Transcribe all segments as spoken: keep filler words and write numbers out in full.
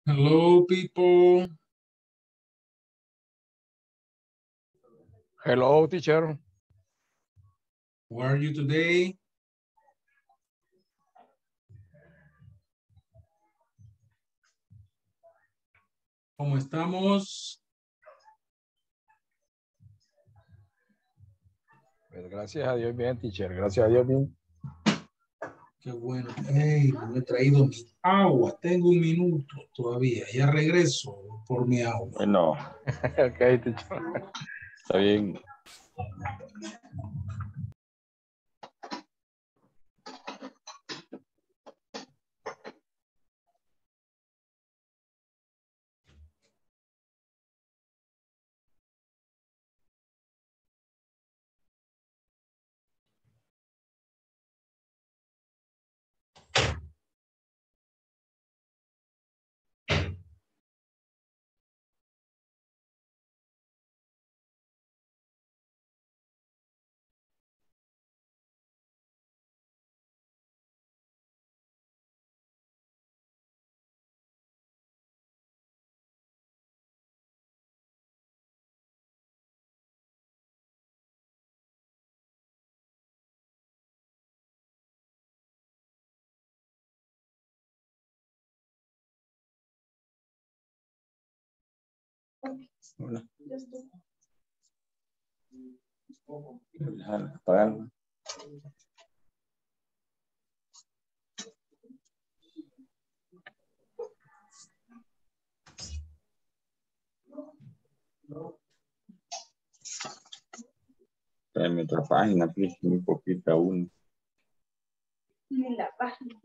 Hello, people. Hello, teacher. How are you today? ¿Cómo estamos? Pues gracias a Dios bien, teacher. Gracias a Dios bien. Qué bueno. Hey, no he traído mi agua. Tengo un minuto todavía. Ya regreso por mi agua. Bueno, Ok, teacher. está bien. Hola. Apagarlo. Tráeme otra página, please, muy poquita aún. Ni la página.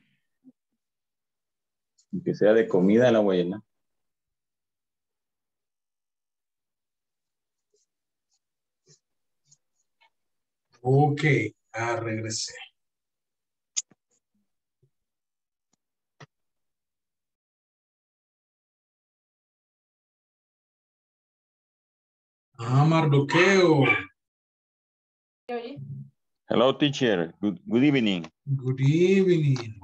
Aunque sea de comida la buena. Ok, ah, regresé. Ah, Mardoqueo. Hello, teacher. Good, good evening. Good evening.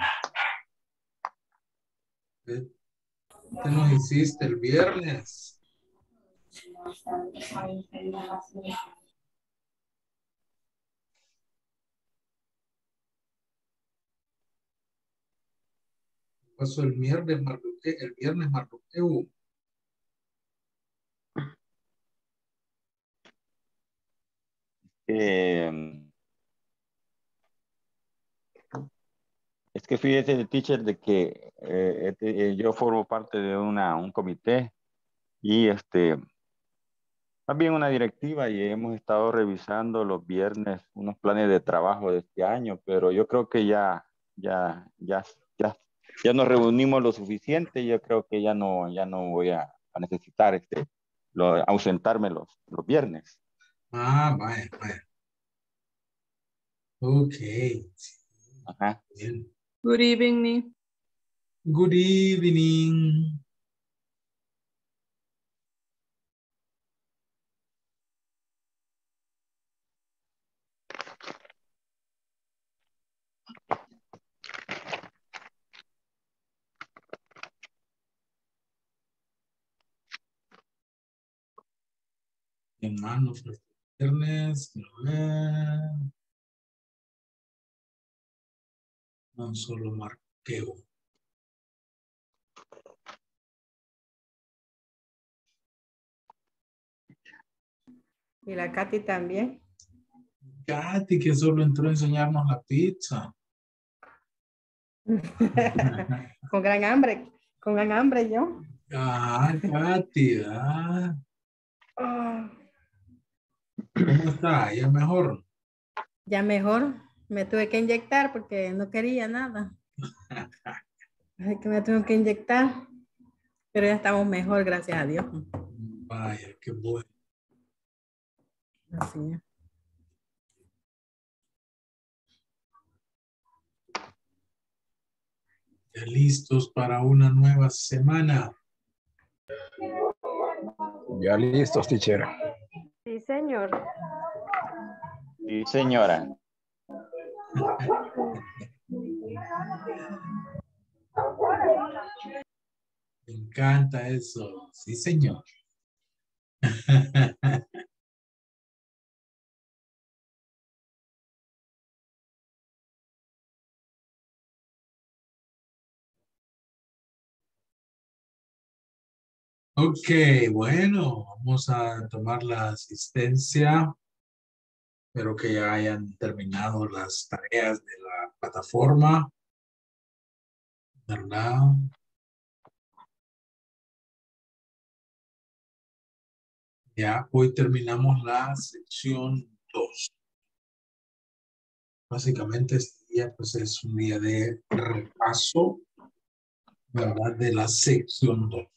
¿Qué qué nos hiciste el viernes? ¿Qué pasó el viernes, Mardoqueo? El viernes, Mardoqueo. Eh, es que fíjese, teacher, de que eh, este, eh, yo formo parte de una, un comité y este, más bien una directiva y hemos estado revisando los viernes unos planes de trabajo de este año, pero yo creo que ya, ya, ya, ya, ya nos reunimos lo suficiente. Yo creo que ya no, ya no voy a, a necesitar este, lo, ausentarme los, los viernes. Ah, vaya, vaya. Ok. Ajá. Bien. Good evening. Good evening. Hermanos, los viernes. A ver. No solo Mardoqueo. Y la Katy también. Katy, que solo entró a enseñarnos la pizza. Con gran hambre, con gran hambre yo. Ah, Katy, ah. Ah, ¿Cómo está? ¿Ya mejor? ya mejor, me tuve que inyectar porque no quería nada. Así que me tuve que inyectar, pero ya estamos mejor, gracias a Dios. Vaya, qué bueno. Así es. Ya listos para una nueva semana. Ya listos, teacher. Sí, señor. Sí, señora. Me encanta eso. Sí, señor. Ok, bueno, vamos a tomar la asistencia. Espero que ya hayan terminado las tareas de la plataforma, ¿verdad? Ya hoy terminamos la sección dos. Básicamente este día pues es un día de repaso, ¿verdad? De la sección dos.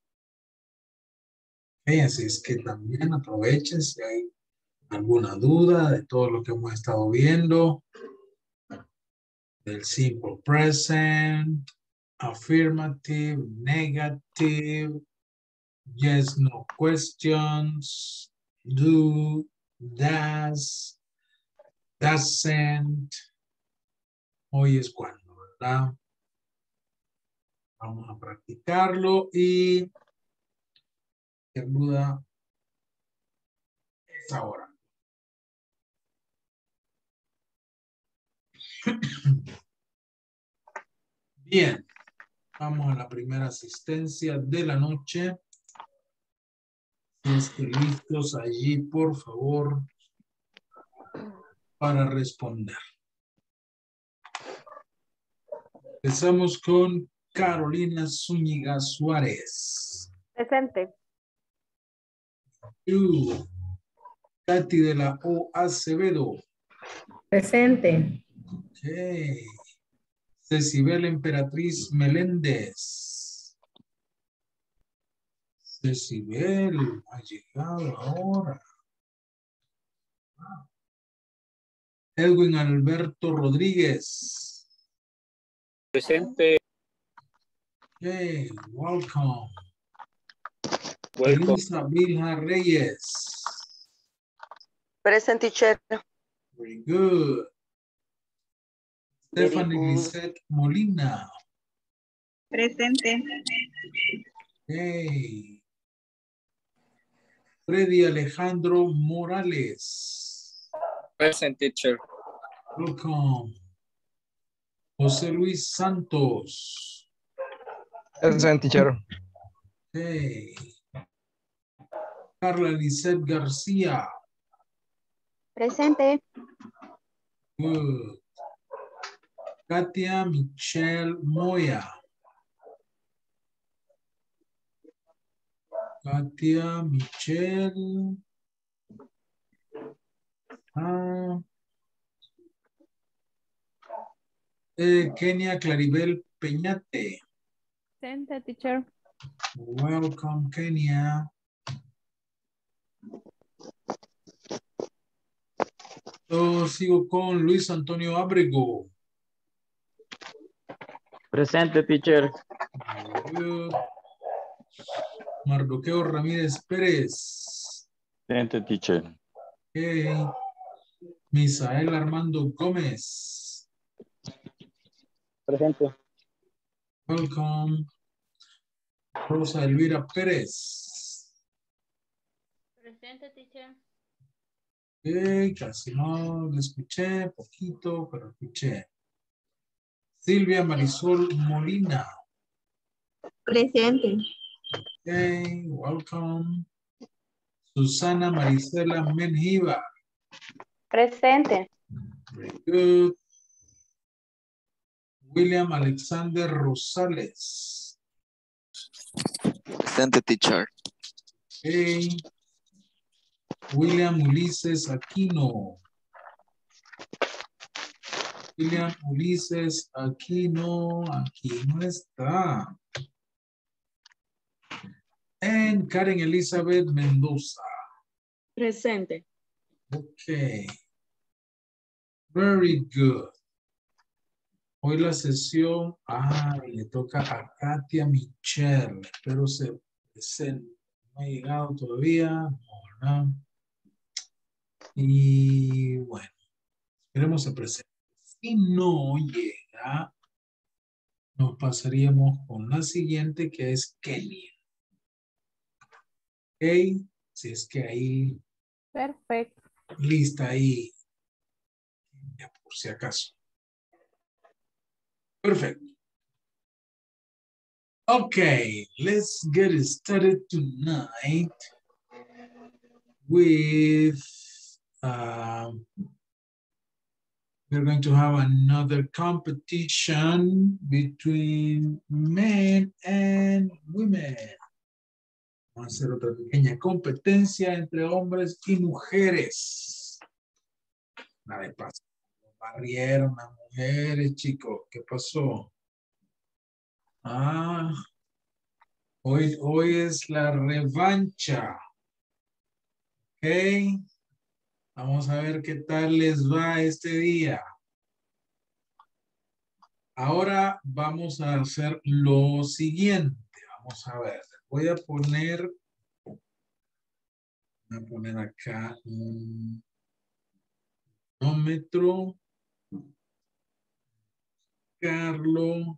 Okay, así es que también aprovechen si hay alguna duda de todo lo que hemos estado viendo. Del simple present, affirmative, negative, yes, no questions, do, does, doesn't. Hoy es cuando, ¿verdad? Vamos a practicarlo y sin duda es ahora. Bien, vamos a la primera asistencia de la noche. Si estén listos allí, por favor, para responder. Empezamos con Carolina Zúñiga Suárez. Presente. You. Katy de la O Acevedo. Presente. Okay. Cecibel Emperatriz Meléndez. Cecibel ha llegado ahora. Edwin Alberto Rodríguez. Presente. Okay, welcome. Welcome. Elisa Vilja Reyes. Present, teacher. Very good. Very Stephanie good. Lisette Molina. Presente. Okay. Freddy Alejandro Morales. Present, teacher. Welcome. José Luis Santos. Present, teacher. Okay. Carla Lisette García. Presente. Good. Katia Michelle Moya. Katia Michelle. Ah. Eh, Kenia Claribel Peñate. Presente, teacher. Welcome, Kenia. Yo sigo con Luis Antonio Ábrego. Presente, teacher. Good. Mardoqueo Ramírez Pérez. Presente, teacher. Okay. Misael Armando Gómez. Presente. Welcome. Rosa Elvira Pérez. Presente, teacher. Okay, casi no lo escuché, poquito, pero escuché. Silvia Marisol Molina. Presente. Okay, welcome. Susana Marisela Menjiva. Presente. Very good. William Alexander Rosales. Presente, teacher. Okay. William Ulises Aquino. William Ulises Aquino, aquí no está. And Karen Elizabeth Mendoza. Presente. Okay. Very good. Hoy la sesión, ah, le toca a Katia Michelle. Espero se presente. No ha llegado todavía. No, ¿verdad? Y bueno, esperemos se presente. Si no llega, nos pasaríamos con la siguiente, que es Kenia. Ok, si es que ahí, Perfecto. lista ahí, ya por si acaso. Perfecto. Okay, let's get started tonight with, um, we're going to have another competition between men and women. Vamos a hacer otra pequeña competencia entre hombres y mujeres. La de paso. Barrieron las mujeres, chicos. ¿Qué pasó? Ah, hoy, hoy es la revancha. Ok. Vamos a ver qué tal les va este día. Ahora vamos a hacer lo siguiente. Vamos a ver. Voy a poner, voy a poner acá un cronómetro. Carlos.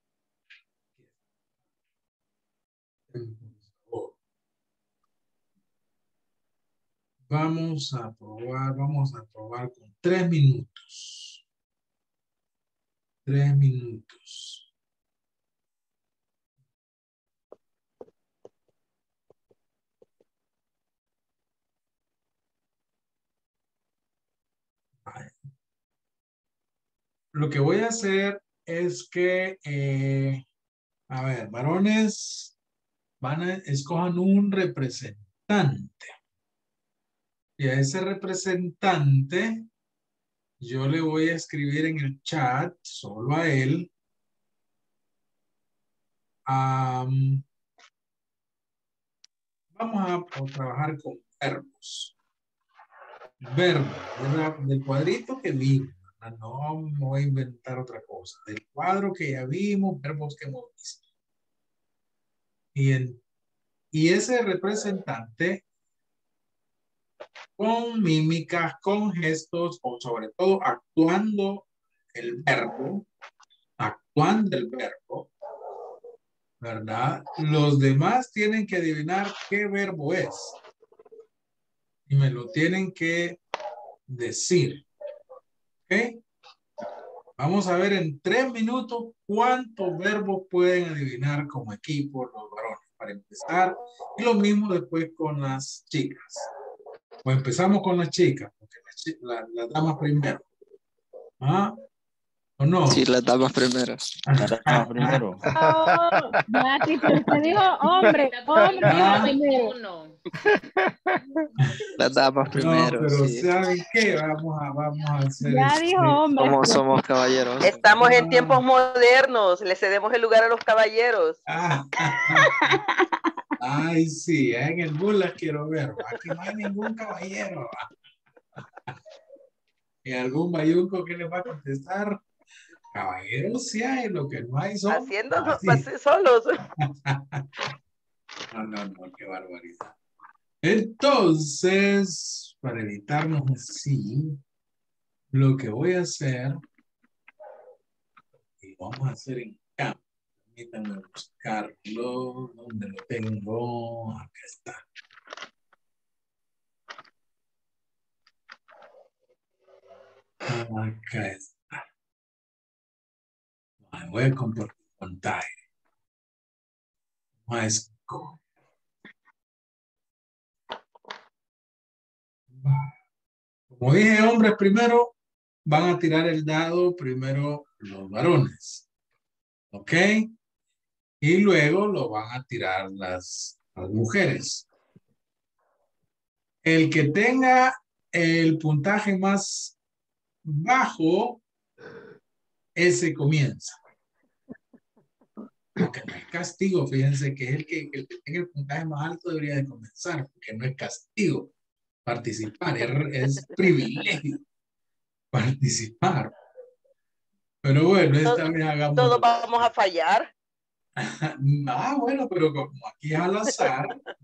Vamos a probar, vamos a probar con tres minutos. Tres minutos. Vale. Lo que voy a hacer es que, eh, a ver, varones, van a, escojan un representante. Y a ese representante, yo le voy a escribir en el chat, solo a él, um, vamos a, a trabajar con verbos. Verbos, del, del cuadrito que vimos. No me voy a inventar otra cosa. Del cuadro que ya vimos, verbos que hemos visto. Y, en, y ese representante, con mímicas, con gestos, o sobre todo actuando el verbo, actuando el verbo, ¿verdad? Los demás tienen que adivinar qué verbo es. Y me lo tienen que decir. ¿Ok? Vamos a ver en tres minutos cuántos verbos pueden adivinar como equipo los varones para empezar. Y lo mismo después con las chicas. Pues empezamos con las chicas, porque las, la, las damas primero. ¿Ah? ¿O no? Sí, las damas primeras. Las damas primero. Oh, ya, teacher, usted dijo hombre, hombre Ah. dijo primero. Las damas No, primero, pero sí. ¿saben qué? Vamos a, vamos a hacer Ya este- dijo hombre. Somos, somos caballeros. Estamos en Ah. tiempos modernos, le cedemos el lugar a los caballeros. Ah, ay, sí, en el bus las quiero ver. Aquí no hay ningún caballero. ¿Y algún bayunco que le va a contestar? Caballeros sí hay, lo que no hay son. Haciéndonos así. pase solos. No, no, no, qué barbaridad. Entonces, para evitarnos así, lo que voy a hacer, y vamos a hacer en campo. Permítanme buscarlo. ¿Dónde lo tengo? Acá está. Acá está. Vale, voy a compartir pantalla. Vamos a escoger. Como dije, hombres primero, van a tirar el dado primero los varones. ¿Ok? Y luego lo van a tirar las, las mujeres. El que tenga el puntaje más bajo, ese comienza. Porque no es castigo, fíjense que es el que, el que tenga el puntaje más alto debería de comenzar, porque no es castigo participar, es, es privilegio participar. Pero bueno, esta vez hagamos. Todos vamos a fallar. Ah, bueno, pero como aquí es al azar,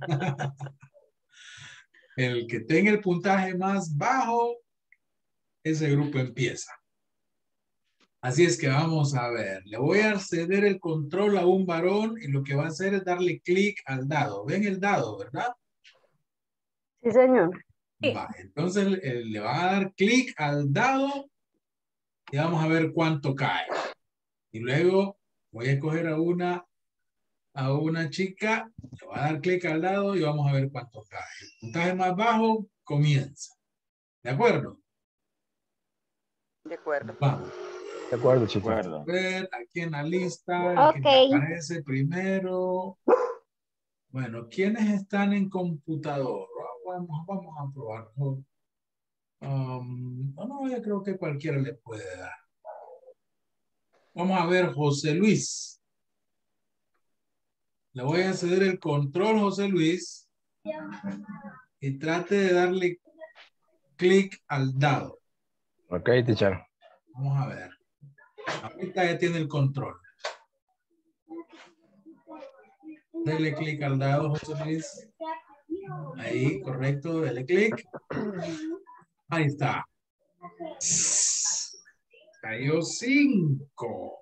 el que tenga el puntaje más bajo, ese grupo empieza. Así es que vamos a ver. Le voy a ceder el control a un varón y lo que va a hacer es darle clic al dado. ¿Ven el dado, verdad? Sí, señor. Va, entonces eh, le va a dar clic al dado y vamos a ver cuánto cae. Y luego voy a escoger a una, a una chica, le va a dar clic al dado y vamos a ver cuánto cae. El puntaje más bajo comienza. ¿De acuerdo? De acuerdo. Vamos. De acuerdo, De chicos. acuerdo. A ver, aquí en la lista, el que Ok. me aparece primero. Bueno, ¿quiénes están en computador? Vamos, vamos a probar. Um, no, no, yo creo que cualquiera le puede dar. Vamos a ver, José Luis. Le voy a ceder el control, José Luis. Y trate de darle clic al dado. Ok, teacher. Vamos a ver. Ahorita ya tiene el control. Dele clic al dado, José Luis. Ahí, correcto, dele clic. Ahí está. Cayó cinco.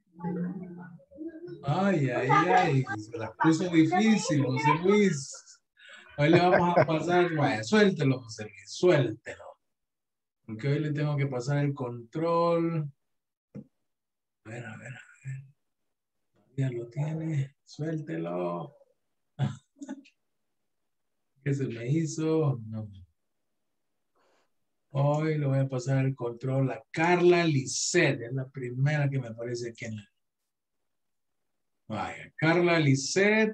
Ay, ay, ay. Se la puso difícil, José Luis. Hoy le vamos a pasar. Vaya, suéltelo, José Luis, suéltelo. Porque hoy le tengo que pasar el control. A ver, a ver, a ver. Ya lo tiene. Suéltelo. ¿Qué se me hizo? No. Hoy le voy a pasar el control a Carla Lisset. Es la primera que me aparece aquí en la... Vaya, Carla Lisset.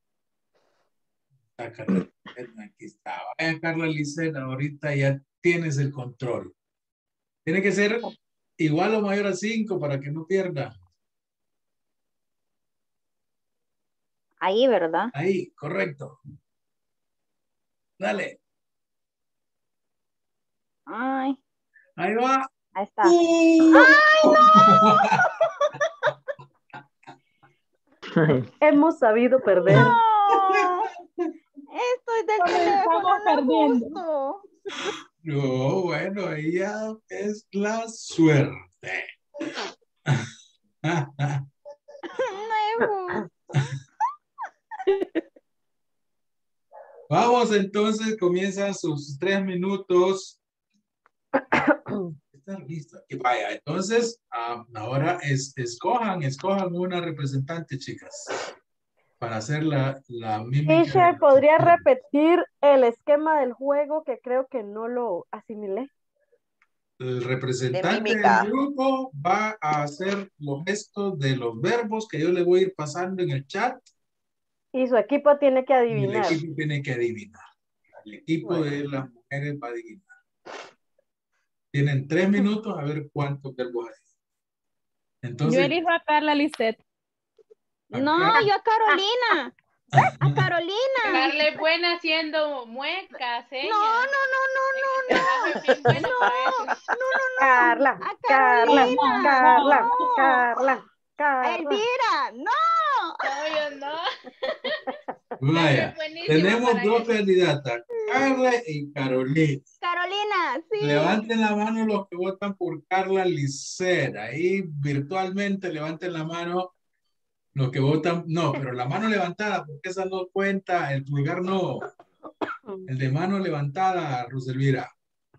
Está Carla Lisset, aquí está. Vaya, Carla Lisset, ahorita ya tienes el control. Tiene que ser igual o mayor a cinco para que no pierda. Ahí, ¿verdad? Ahí, correcto. Dale. Ay, Ahí va. ahí está. ¡Uh! Hemos sabido perder. No, estoy del teléfono, Comenzamos no perdiendo. gusto. No, bueno, ahí ya es la suerte. No es justo. Vamos entonces, comienzan sus tres minutos. Está listo. Aquí vaya. Entonces, um, ahora es, escojan, escojan una representante, chicas, para hacer la, la mímica. Teacher, ¿podría repetir el esquema del juego que creo que no lo asimilé? El De representante mímica. del grupo va a hacer los gestos de los verbos que yo le voy a ir pasando en el chat. Y su equipo tiene que Y el adivinar. equipo tiene que adivinar. El equipo Bueno. de las mujeres va a adivinar. Tienen tres minutos a ver cuántos verbos hay. Entonces, Yo elijo a Carla Lisset. No, acá- yo a Carolina. A Carolina. Carla es buena haciendo muecas, ¿eh? No, no, no, no, no, no. Es bien buena para No, eso. no, no, no. Carla, A Carla, Carolina. Carla, No. Carla, A Carla. Elvira. No. No, yo no. Vaya, Es buenísima tenemos para dos eso. candidatas, Carla y Carolina. Carolina, sí. Levanten la mano los que votan por Carla Lisset. Ahí virtualmente levanten la mano los que votan. No, pero la mano levantada, porque esa no cuenta, el pulgar no. El de mano levantada, Roselvira.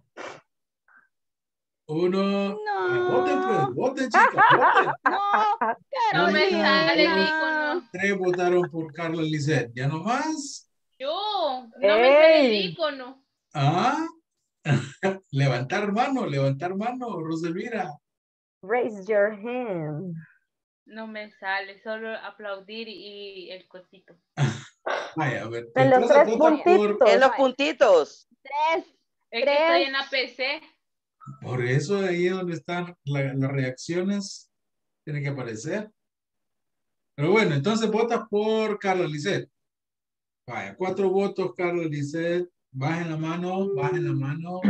Uno. No. Voten, pues, voten, chicas, voten. No, No me sale el Carolina. icono. Tres votaron por Carla Lisset. ¿Ya no más? Yo, no me sale el Ey. icono. Ah. Levantar mano, levantar mano, Roselvira. Raise your hand. No me sale, solo aplaudir y el cosito. Vaya, a ver. En los entonces tres vota por, puntitos. En los puntitos. Tres. Es que Tres. estoy en la P C. por eso ahí es donde están la- las reacciones. Tiene que aparecer. Pero bueno, entonces votas por Carla Lisset. Vaya, cuatro votos, Carla Lisset. Bajen la mano, bajen la mano.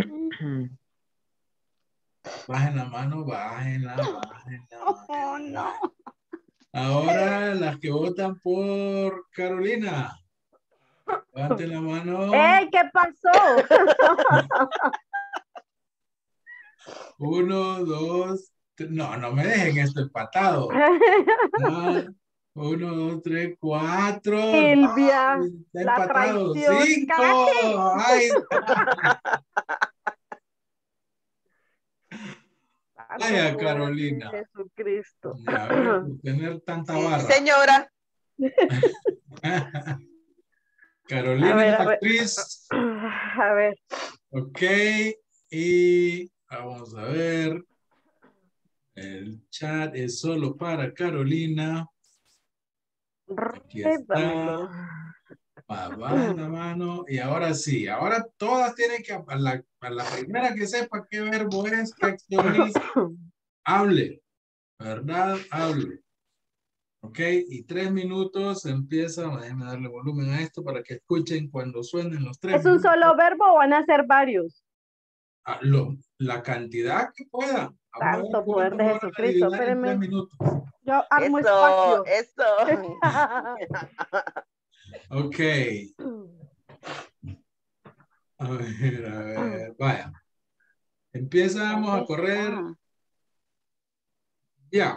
Bajen la mano, bájenla, bájenla. Oh, bájenla. no. Ahora las que votan por Carolina. Levanten la mano. ¡Ey! ¿Qué pasó? Uno, dos, No, no me dejen esto empatado. Ah, uno, dos, tres, cuatro. Silvia, Ay, está la empatado. traición. Cinco. ¡Carají! Ay, vaya, Santo Carolina. poder de Jesucristo. Ya ves, por tener tanta Sí, barra. señora. Carolina A ver, es a ver. actriz. A ver. Ok. Y vamos a ver. El chat es solo para Carolina. Aquí Rédamelo. está. Va, va la mano. Y ahora sí. Ahora todas tienen que, a la, a la primera que sepa qué verbo es, qué acción es, hable. ¿Verdad? Hable. Ok. Y tres minutos empieza. Déjenme darle volumen a esto para que escuchen cuando suenen los tres ¿Es un minutos. solo verbo o van a ser varios? Ah, lo, la cantidad que puedan. Vamos a ver Santo poder cuántos de van a Jesucristo. adivinar en tres Espérenme. minutos. Yo armo Eso, espacio. eso. Ok. A ver, a ver. Vaya. Empezamos a correr. Ya.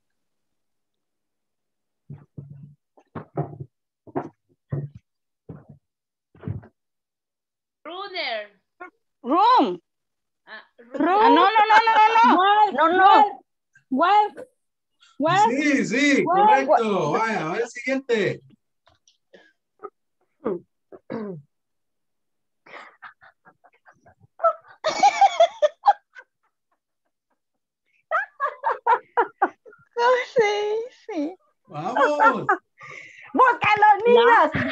Runner. Room. Ah, Ah, no, no, no, no, Walk, no. No, no. walk, walk. Sí, sí, Walk. correcto. Vaya, a ver el siguiente. No, sí, sí. Vamos. ¡Búscalo, niños!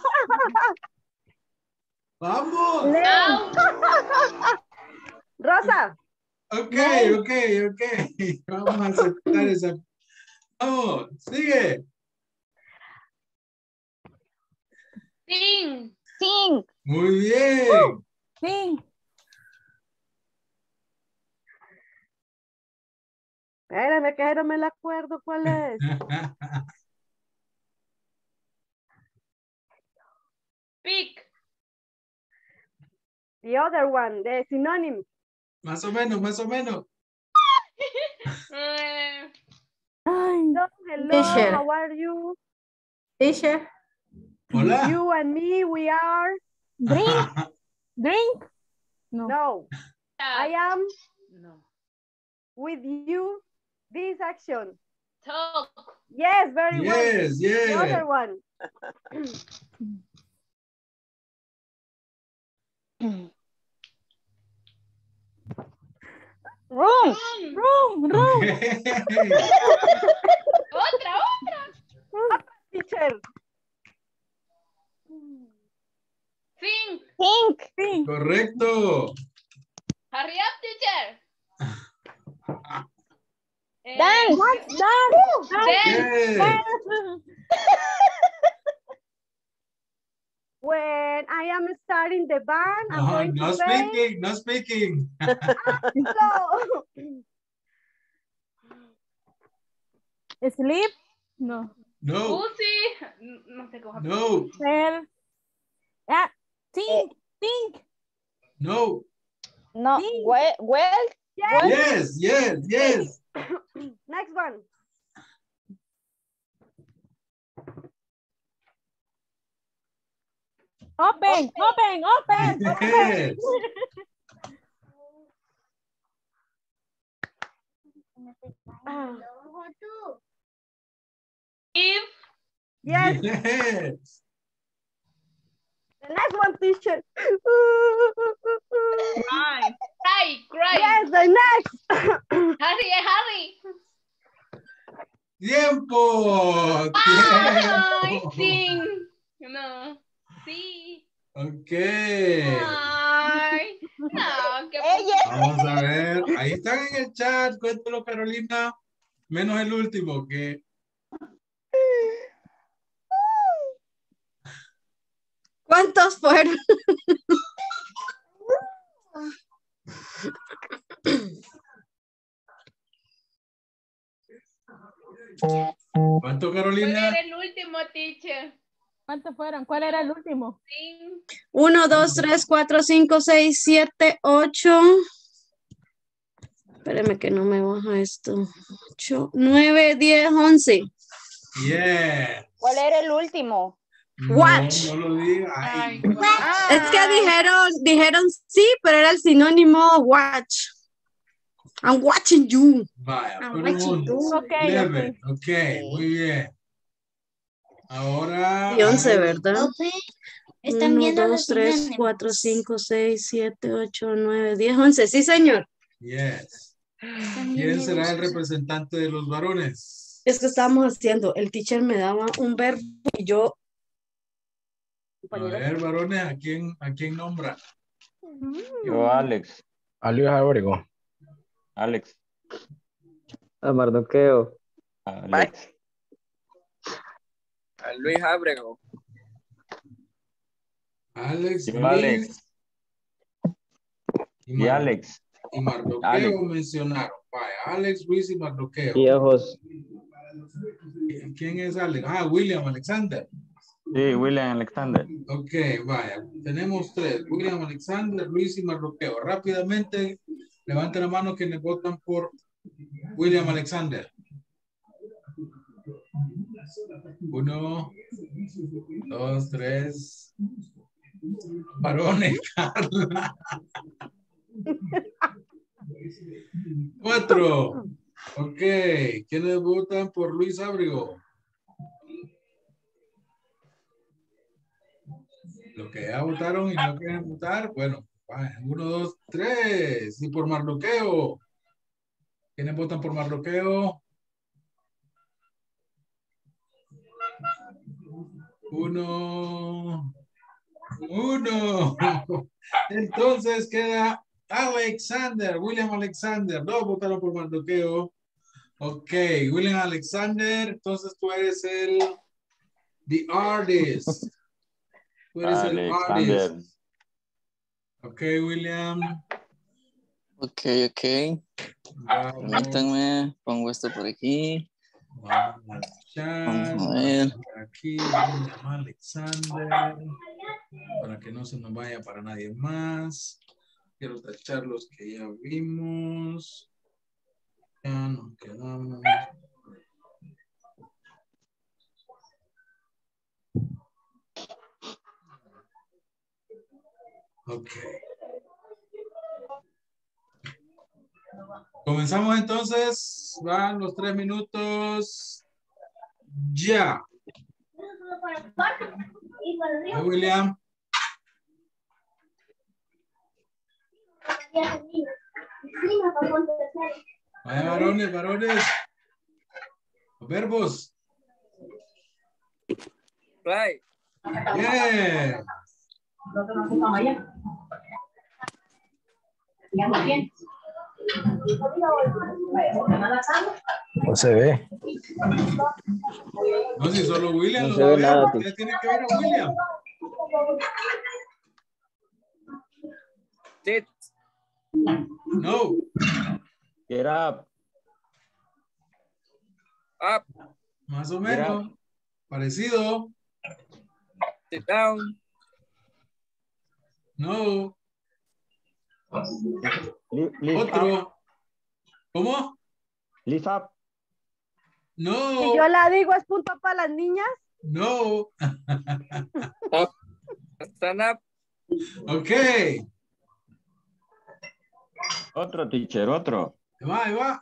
Vamos. Rosa. Ok, ok, ok. Vamos a aceptar esa. Vamos, sigue. Sing. Sing. Muy bien. Sí. Espérame, que no me la acuerdo cuál es. Pick. The other one, the synonym. Más o menos, más o menos. Eh, Hello, hello, Teacher. how are you? Teacher. Hola. You and me, we are. Drink. Drink. No. No, I am no. with you. This action. Talk. Yes, very well. Yes, The yes. other one. Room. Room, room. Okay. Otra, otra. Teacher. Think. Think. Sí. Correcto. Hurry up, teacher. Eh, Dance. Dance. Dance. Yes. When I am starting the band, I'm Uh-huh, going no to say. speaking, no speaking. Hello. Sleep. No. No, Pussy. No sé cómo. no, Ser. Ah, think. Think. no. No. Think. Well, well. Yes. Yes, yes, yes. Next one. Open. Open. Open. Yes. Ah, If. yes. Yes. The next one, teacher. Cry. Cry. Cry. Yes, the next. Hurry, hurry. Tiempo. Ay, Tiempo. sing. No. Sí. Ok. Ay. No, qué Ella. Vamos a ver. Ahí están en el chat. Cuéntalo, Carolina. Menos el último que. ¿Cuántos fueron? ¿Cuánto, ¿Cuál Carolina? era el último, teacher? ¿Cuántos fueron? ¿Cuál era el último? Sing. Uno, dos, tres, cuatro, cinco, seis, siete, ocho. Espérame que no me baja esto. ocho, nueve, diez, once. Yeah. ¿Cuál era el último? Watch. No, no lo diga. Ay. Es que dijeron, dijeron sí, pero era el sinónimo watch. I'm watching you. Vaya, I'm fueron watching you. Ok, eleven. ok. Ok, muy bien. Ahora. Y once, hay- ¿verdad? Están uno, viendo dos, los tres, sinónimos. cuatro, cinco, seis, siete, ocho, nueve, diez, once. Sí, señor. Yes. Están ¿Quién viendo será los- el representante de los varones? Es que estábamos haciendo, el teacher me daba un verbo y yo. A ver, varones, ¿a quién, a quién nombra? Yo, Alex. Alias Abrigo. Alex. A Mardoqueo. Alex. A Luis Ábrego. Alex, Yo, Luis Alex. y, Y Mar- Alex. y Mardoqueo Alex. mencionaron. Vaya, Alex, Luis y Mardoqueo. Y ojos. ¿Quién es Alex? Ah, William Alexander. Sí, William Alexander. Ok, vaya. Tenemos tres. William Alexander, Luis y Mardoqueo. Rápidamente, levanten la mano quienes votan por William Alexander. Uno, dos, tres. Varones, Carla. Cuatro. Ok. ¿Quiénes votan por Luis Ábrego? Los que ya votaron y no quieren votar, bueno, vaya, uno, dos, tres. Y por Mardoqueo. ¿Quiénes votan por Mardoqueo? Uno. Uno. Entonces queda Alexander, William Alexander. Dos votaron por Mardoqueo. Ok, William Alexander. Entonces tú eres el the artist. Tú eres el Alexander. artist. Ok, William. Ok, ok. Permítanme, pongo esto por aquí. Vamos al chat. Vamos a ver. Por aquí, William Alexander. Para que no se nos vaya para nadie más. Quiero tachar los que ya vimos. Ya nos quedamos. Ok. Comenzamos entonces. Van los tres minutos. Ya. Hey, William. Vaya, varones, varones. Los verbos. Right. Yeah. No se ve. No, si solo William No lo se va a ve ver, nada, porque ya tiene que ver a William. Sit. No. Get up. Up. Más o Get menos. up. Parecido. Sit down. No. Li- Lift up. Otro. ¿Cómo? Lift up. No. Si yo la digo, ¿es punto para las niñas? No. Up. Stand up. Ok. Otro teacher, otro. Ahí va, ahí va.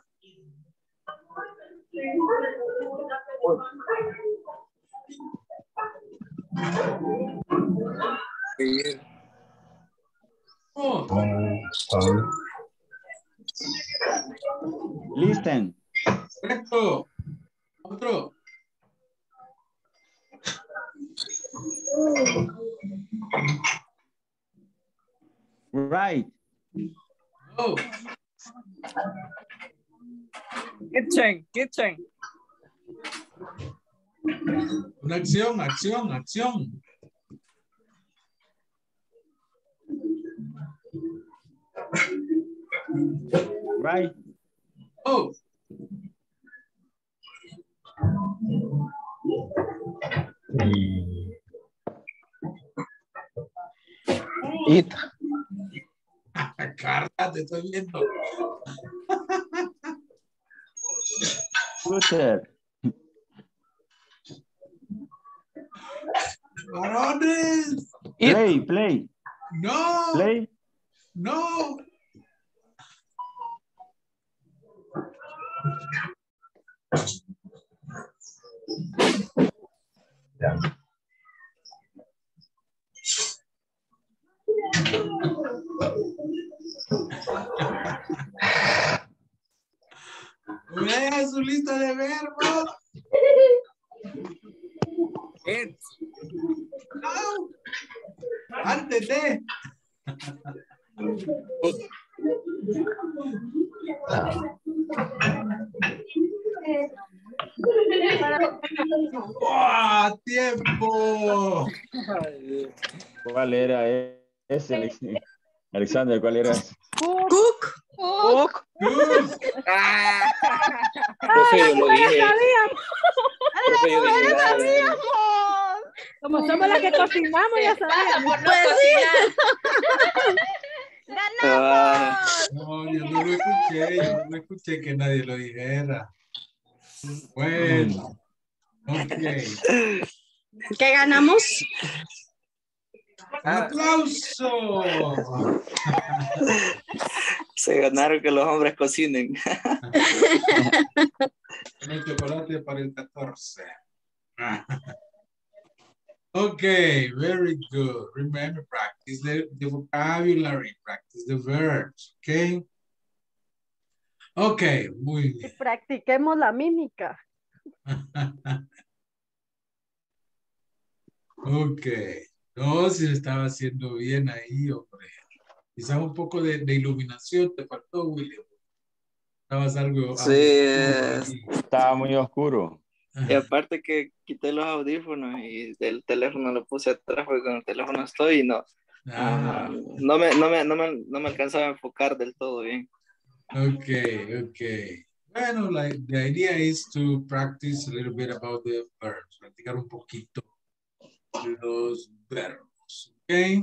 Sí. Oh. Listen. Correcto. Otro. Right. No. Kitchen. Kitchen. Una acción, acción, acción. Right. Oh. It. Carla, te estoy viendo. Scooter. Varones. Play, play. No. Play. No. Vea su lista de verbos. It. No. Antes de. ¡Oh, tiempo! ¿Cuál era ese, Alex- Alexander? ¿Cuál era ese? Cook. Cook. Ah. Profe, yo lo dije. Profe, yo dije nada. Como somos las que cocinamos, ya sabemos. Por no cocinar. Ah, No, yo no lo escuché, yo no escuché que nadie lo dijera. Bueno, ok. ¿Qué ganamos? ¡Un aplauso! se ganaron que los hombres cocinen. Un chocolate para el catorce. Okay, very good. Remember, practice the, the vocabulary, practice the verbs, okay? Okay, muy bien. Practiquemos la mímica. Okay. No, si lo estaba haciendo bien ahí, hombre. Quizás un poco de, de iluminación te faltó, William. Estabas algo... Sí, algo ahí. Estaba muy oscuro. y aparte que quité los audífonos y el teléfono lo puse atrás porque con el teléfono estoy y no, Ah, no, no, me, no, me, no, me, no me alcanzaba a enfocar del todo bien. okay, okay. Bueno, like, the idea is to practice a little bit about the verbs. Practicar un poquito los verbos, okay?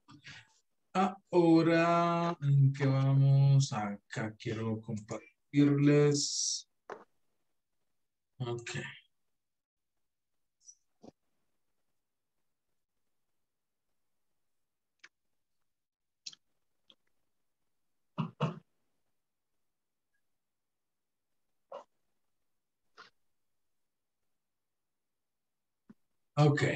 Ahora, ¿en qué vamos? Acá quiero compartirles. Ok. Okay.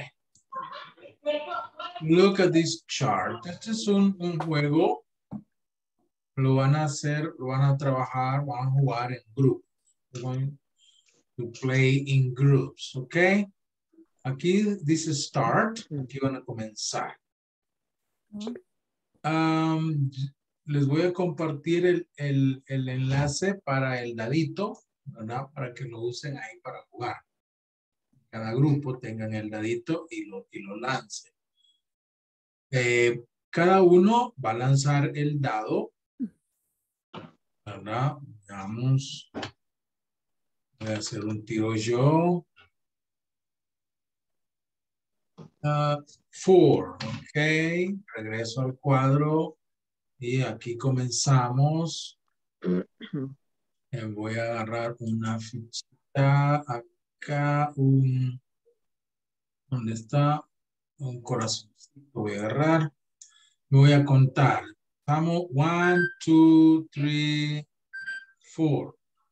Look at this chart. Este es un, un juego. Lo van a hacer, lo van a trabajar, van a jugar en grupos. We're going to play in groups, okay? Aquí dice start. Aquí van a comenzar. Um, les voy a compartir el, el, el enlace para el dadito, ¿verdad? Para que lo usen ahí para jugar. Cada grupo tengan el dadito y lo, y lo lancen. Eh, cada uno va a lanzar el dado, ¿verdad? Veamos. Voy a hacer un tiro yo. Uh, four, ok. Regreso al cuadro. Y aquí comenzamos. Eh, voy a agarrar una fichita. Acá un... ¿Dónde está? Un corazoncito. Voy a agarrar. Me voy a contar. Vamos. One, two, three, four.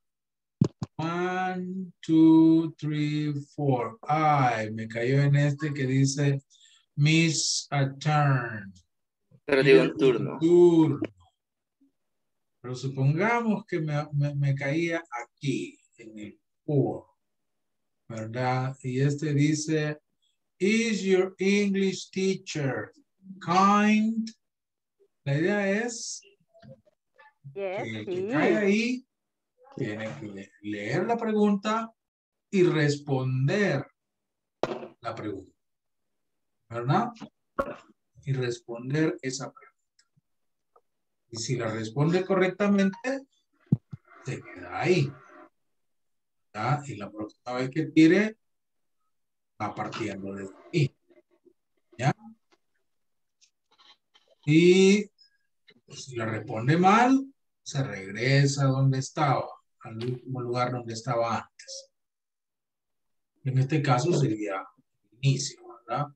One, two, three, four. Ay, me cayó en este que dice miss a turn. Pero digo un turno. Turno. Pero supongamos que me, me, me caía aquí, en el four, ¿verdad? Y este dice, is your English teacher kind? La idea es Yes, que el sí. que cae ahí tiene que leer la pregunta y responder la pregunta, ¿verdad? Y responder esa pregunta. Y si la responde correctamente, se queda ahí, ¿verdad? Y la próxima vez que tire, va partiendo desde ahí, ¿ya? Y si la responde mal, se regresa a donde estaba. al último lugar donde estaba antes. En este caso sería inicio, ¿verdad?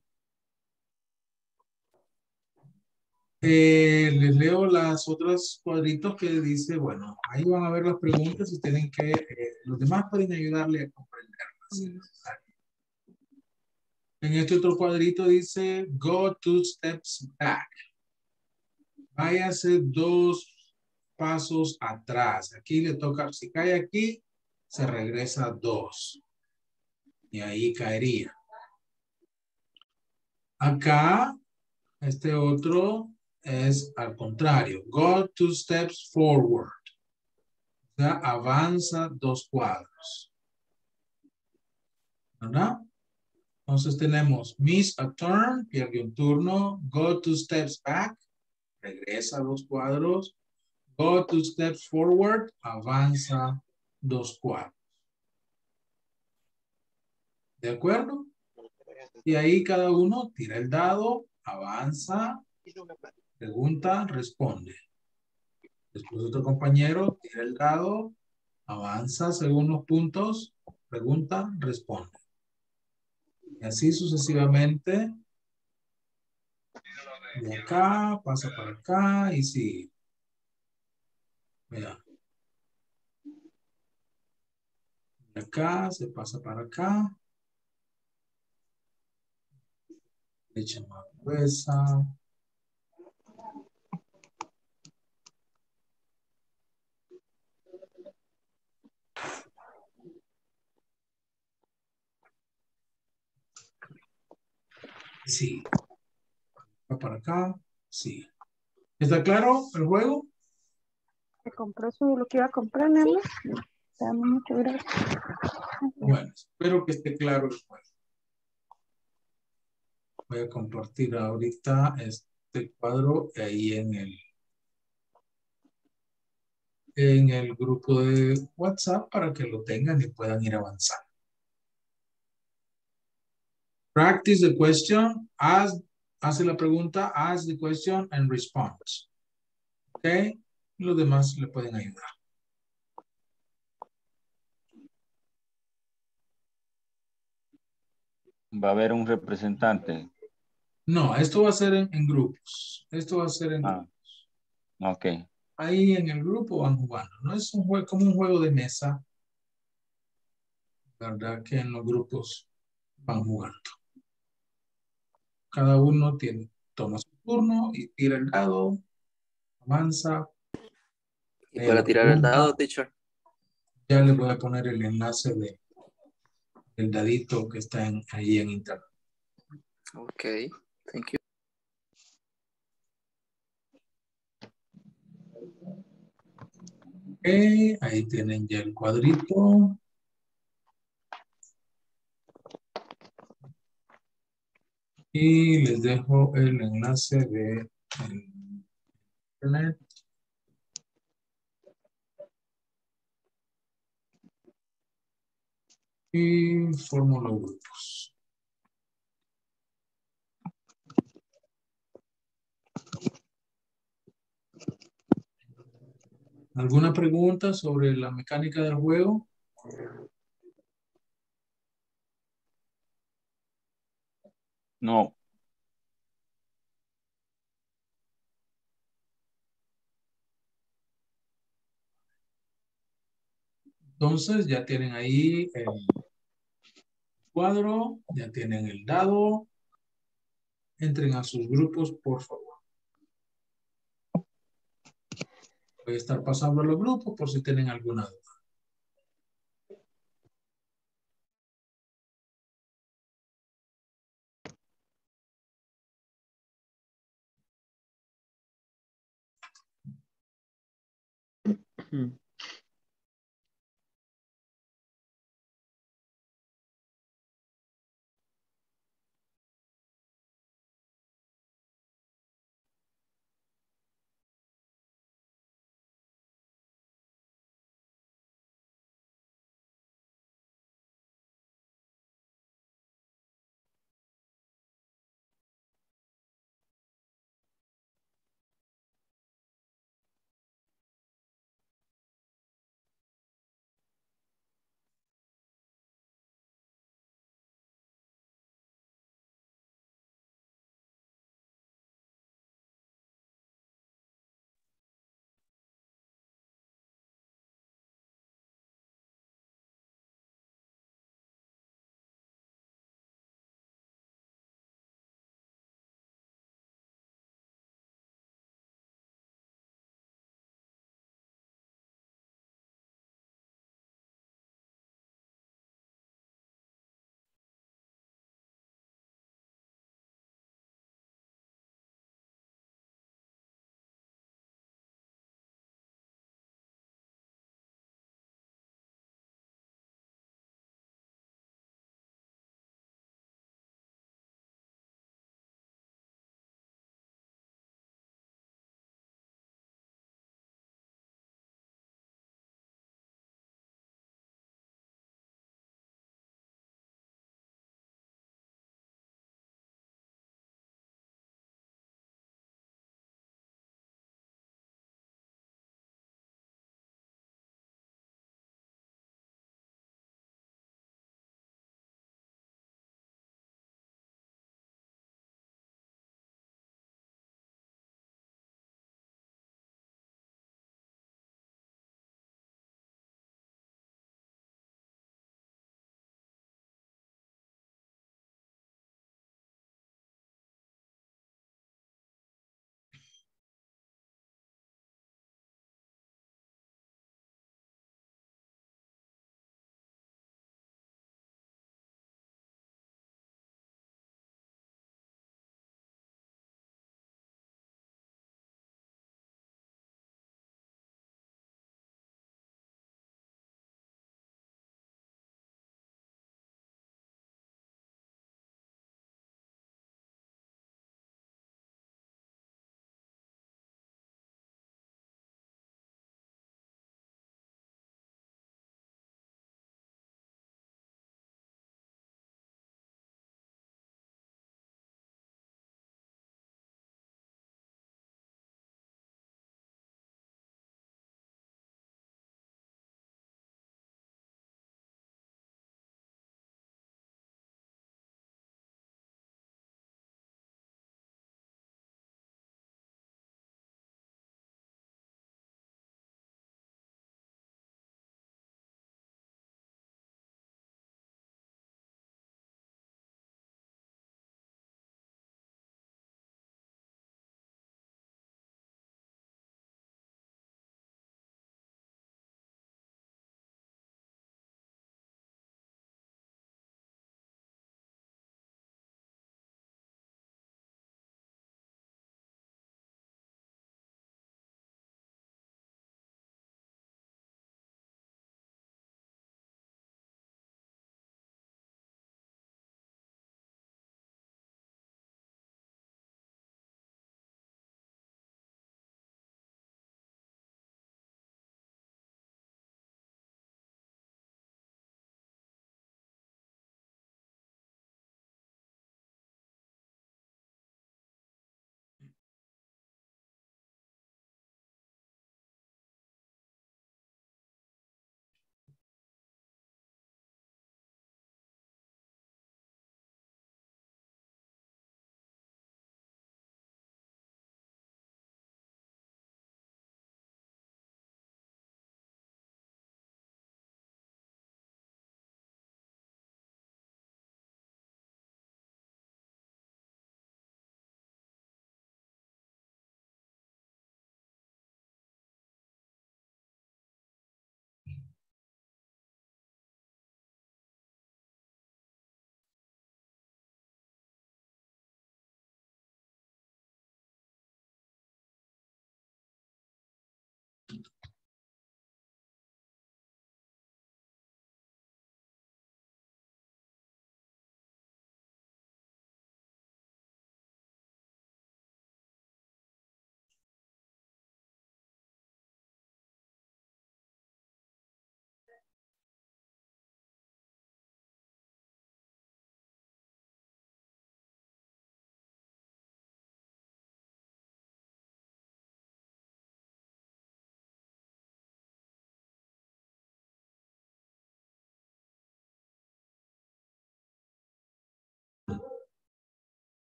Eh, les leo las otras cuadritos que dice, bueno, ahí van a ver las preguntas y tienen que, eh, los demás pueden ayudarle a comprenderlas si es necesario. En este otro cuadrito dice, go two steps back. Váyase dos pasos atrás. Aquí le toca, si cae aquí, se regresa dos. Y ahí caería. Acá, este otro es al contrario. Go two steps forward. O sea, avanza dos cuadros. ¿Verdad? Entonces tenemos miss a turn, pierde un turno. Go two steps back, regresa dos cuadros. Go two steps forward, avanza dos cuadros. ¿De acuerdo? Y ahí cada uno tira el dado, avanza, pregunta, responde. Después otro compañero tira el dado, avanza según los puntos, pregunta, responde. Y así sucesivamente. De acá, pasa para acá y sigue. Vea. De acá, se pasa para acá. Echa más gruesa. Sí. Va para acá. Sí. ¿Está claro el juego? Se compró su, lo que iba a comprar, mi amor. Te amo mucho, gracias. Bueno, espero que esté claro el juego. Voy a compartir ahorita este cuadro ahí en el, en el grupo de WhatsApp para que lo tengan y puedan ir avanzando. Practice the question, ask, hace la pregunta, ask the question and response. ¿Ok? Los demás le pueden ayudar. Va a haber un representante. No, esto va a ser en, en grupos. Esto va a ser en Ah, grupos. ok. Ahí en el grupo van jugando. No es un juego, como un juego de mesa. ¿Verdad? Que en los grupos van jugando. Cada uno tiene, toma su turno y tira el dado, avanza. Y Eh, para la tirar el pregunta, dado, teacher. ya les voy a poner el enlace de, del dadito que está en, ahí en internet. Ok, thank you. Ok, ahí tienen ya el cuadrito. Y les dejo el enlace de el internet. Y formo los grupos. ¿Alguna pregunta sobre la mecánica del juego? No. Entonces ya tienen ahí el cuadro, ya tienen el dado. Entren a sus grupos, por favor. Voy a estar pasando a los grupos por si tienen alguna duda.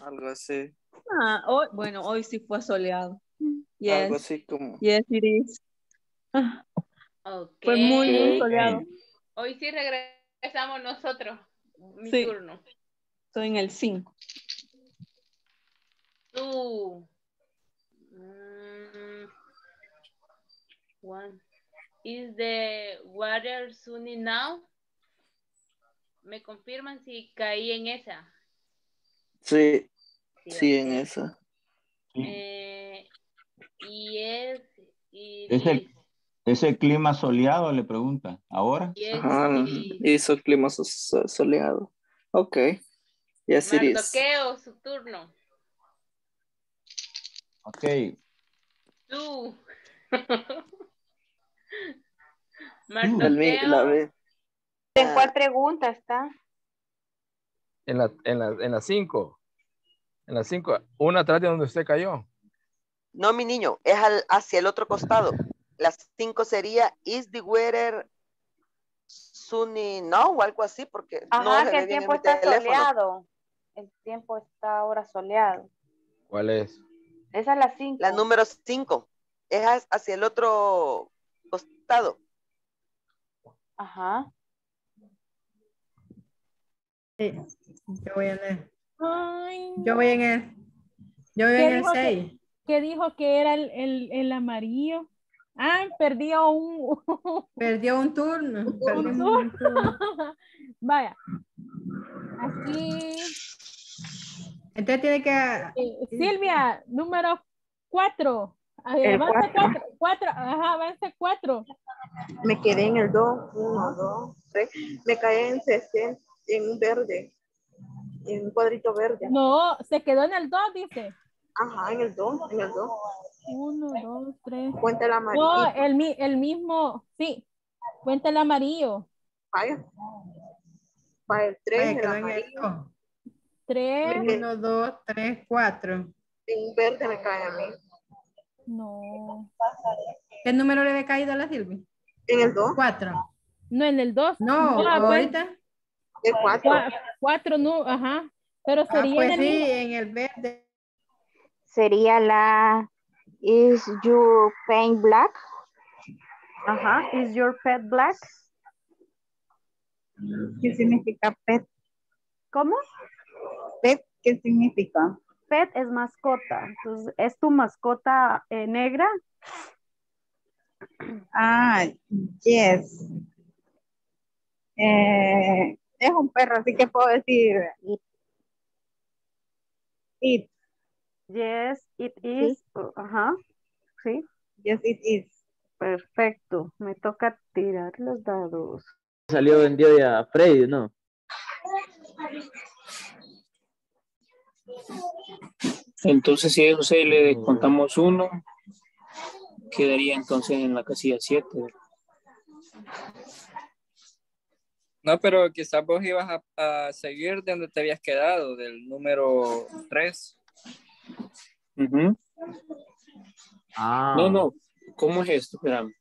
Algo así. Ah, hoy, bueno, hoy sí fue soleado. Yes. Algo así como. Yes, it is. Ah, Ok. fue muy, muy Ok. soleado. Hoy sí regresamos nosotros. Mi Sí. turno. Estoy en el cinco. Tú. Mm, one. Is the water sunny now? ¿Me confirman si caí en esa? Sí, Sí, sí, en ok. esa. Eh, y es, y ¿Es el, ¿Es el clima soleado? Le pregunta. ¿Ahora? Yes, Ajá, it is. hizo el clima so- so- soleado. Ok, yes it is. Mardoqueo, su turno. Ok. Tú. El mi- la Mardoqueo. vez. ¿En cuál pregunta está? En la, en la, en las cinco. En las cinco. Una atrás de donde usted cayó. No, mi niño, es al- hacia el otro costado. Las cinco sería, is the weather sunny now o algo así, porque no Ajá, se que ve el bien en tiempo mi está teléfono. soleado. El tiempo está ahora soleado. ¿Cuál es? Esa es la cinco. La número cinco es ha- hacia el otro costado. Ajá. Sí, yo voy en el, Ay, yo voy en el, yo voy ¿Qué en el dijo que, seis. qué dijo que era el, el, el amarillo? Ah, perdió un, Perdió un turno. un Perdimos un turno. turno. Vaya. Aquí. Entonces tiene que. eh, Silvia, número cuatro. El Avance cuatro. cuatro. Cuatro. Ajá, avance cuatro. Me quedé en el dos, uno, dos, tres. Me caí en sesenta, en un verde, en un cuadrito verde. No, se quedó en el dos, dice. Ajá, en el dos, en el dos. Uno, dos, tres. Cuenta el amarillo. No, el, mi- el mismo, sí. Cuenta el amarillo. Vaya. Para el tres, Vaya, el quedó en el amarillo. dos. Tres. Uno, dos, tres, cuatro. En un verde me cae a mí. No. ¿Qué número le había caído a la Silvia? En el dos. Cuatro. No, en el dos. No, pues, ahorita. El cuatro. cua- cuatro, no, ajá. Pero Ah, sería pues en el sí, mismo. en el verde. Sería la Is your paint black? Ajá. Is your pet black? ¿Qué significa pet? ¿Cómo? ¿Pet qué significa? Pet es mascota. Entonces, ¿es tu mascota eh, negra? Ah, yes. Eh, es un perro, así que puedo decir it. Yes, it is. Ajá. Sí. Yes, it is. Perfecto. Me toca tirar los dados. Salió vendido ya a Freddy, ¿no? Entonces, si a eso se le contamos uno, quedaría entonces en la casilla siete. No, pero quizás vos ibas a, a seguir de donde te habías quedado, del número tres. Ujú. Ah. No, no. ¿Cómo es esto? Espérame.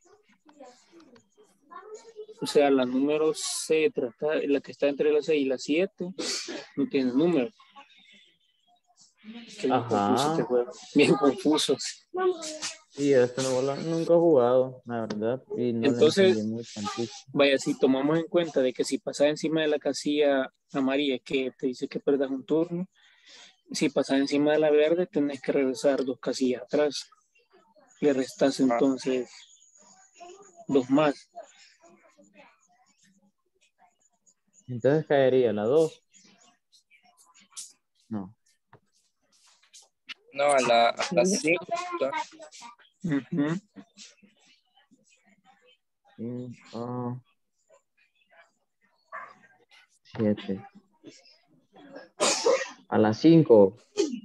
O sea, la número C, trata- la que está entre la seis y la siete, no tiene número. Qué bien Ajá. confuso este juego. Bien confuso. Sí, este no lo- nunca he jugado, la verdad, y no Entonces, le entendí mucho tampoco. vaya, si tomamos en cuenta de que si pasas encima de la casilla amarilla, que te dice que perdas un turno, si pasas encima de la verde, tenés que regresar dos casillas atrás. Le restas entonces dos más. Entonces caería la dos. No. No, a la, a la cinco. Ujú. Cinco. Siete. A las cinco.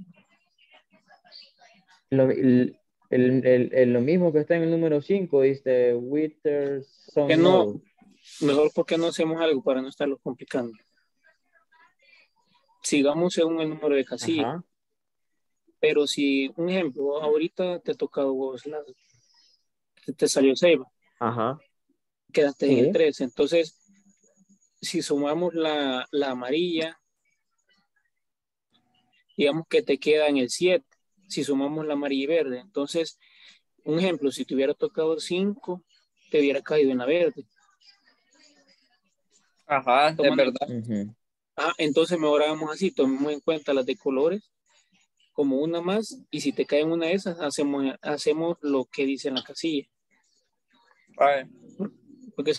Lo, el, el, el, el- lo mismo que está en el número cinco, dice Witherson Que no, Note. mejor porque no hacemos algo para no estarlo complicando. Sigamos según el número de casillas. Ajá. Pero si, un ejemplo, ahorita te ha tocado vos, la- te, te salió Seiba, Ajá. quedaste en Sí. el tres. Entonces, si sumamos la, la amarilla, digamos que te queda en el siete, si sumamos la amarilla y verde. Entonces, un ejemplo, si te hubiera tocado cinco, te hubiera caído en la verde. Ajá, es Tomando- verdad. Ujú. Ah, entonces mejor hagamos así, tomemos en cuenta las de colores como una más, y si te cae en una de esas, hacemos, hacemos lo que dice en la casilla. Vale. Porque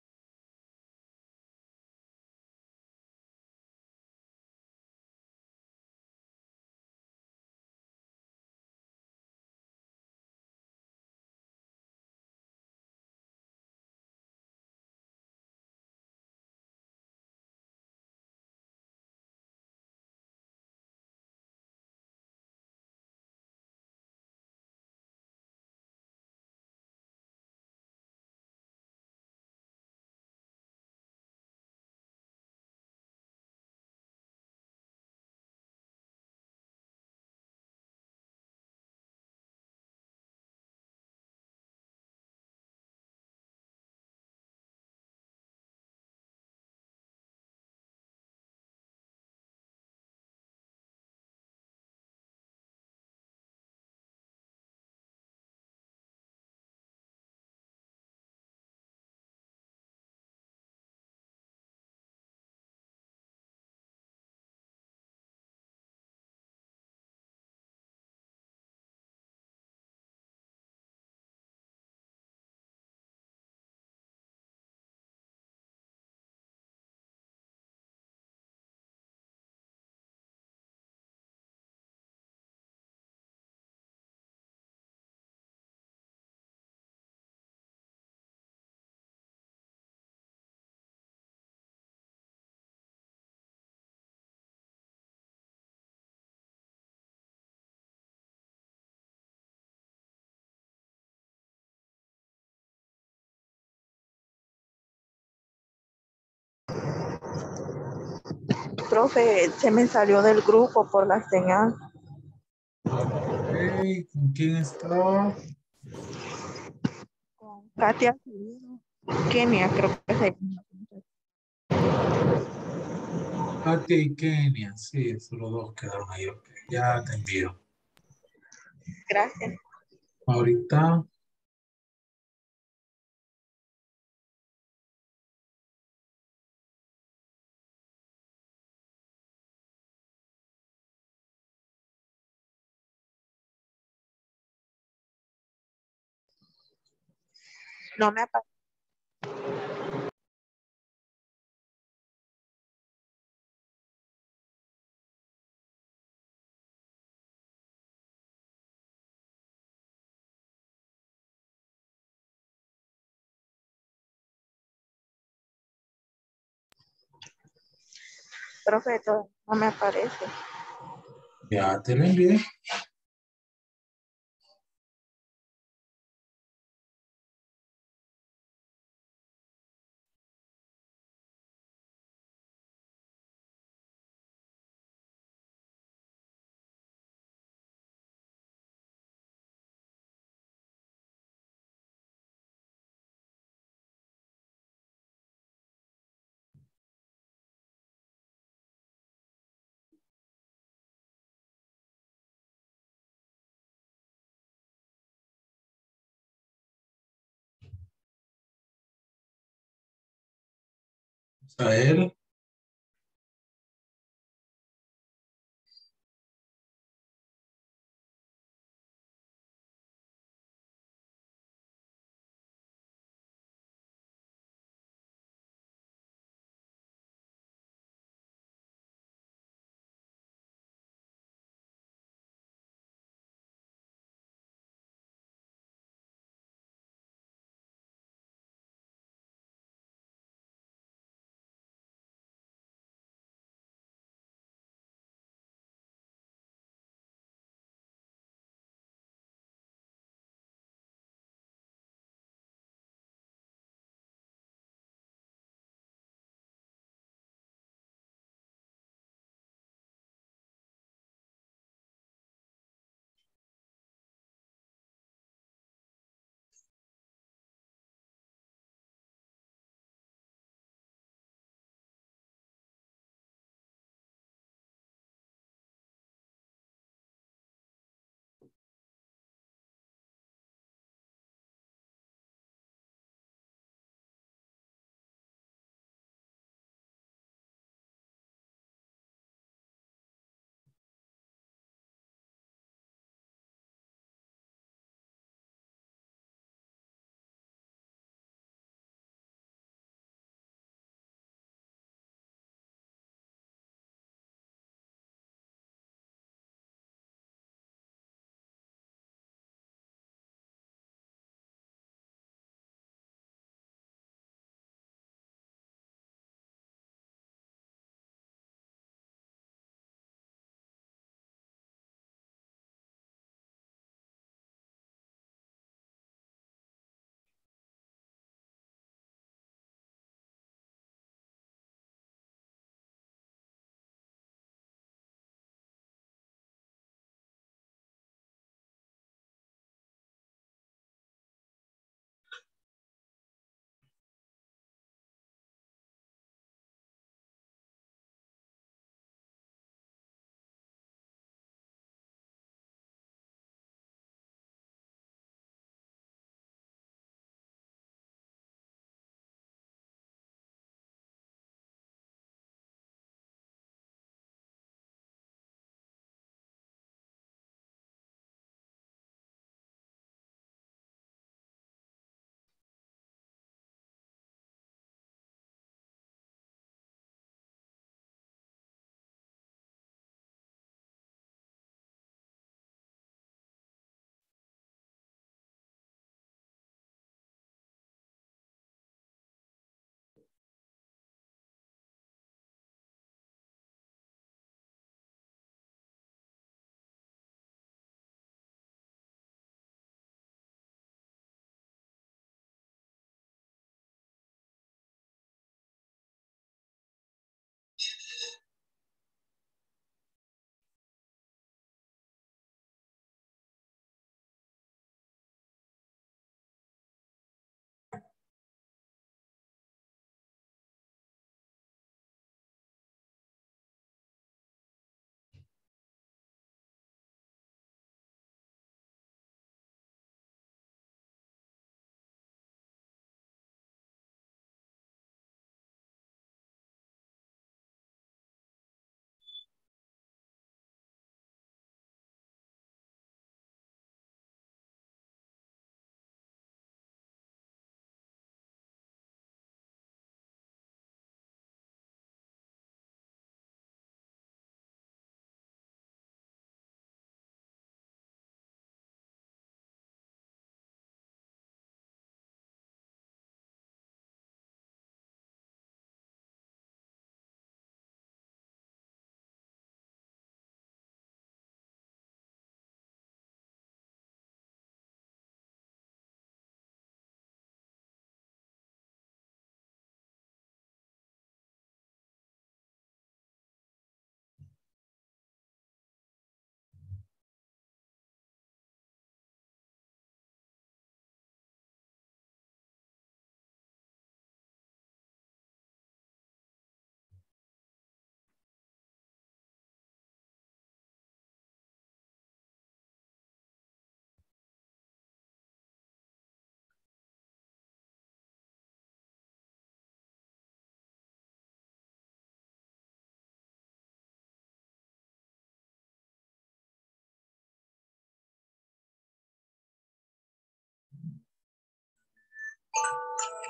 Profe, se me salió del grupo por la señal. Ok, ¿con quién estaba? Katia, Kenia, creo que se Katia y Kenia. Sí, solo dos quedaron ahí. Ok, ya te envío. Gracias. Ahorita. No me aparece. Profe, todo- no me aparece. Ya te lo envié. Vamos a ver.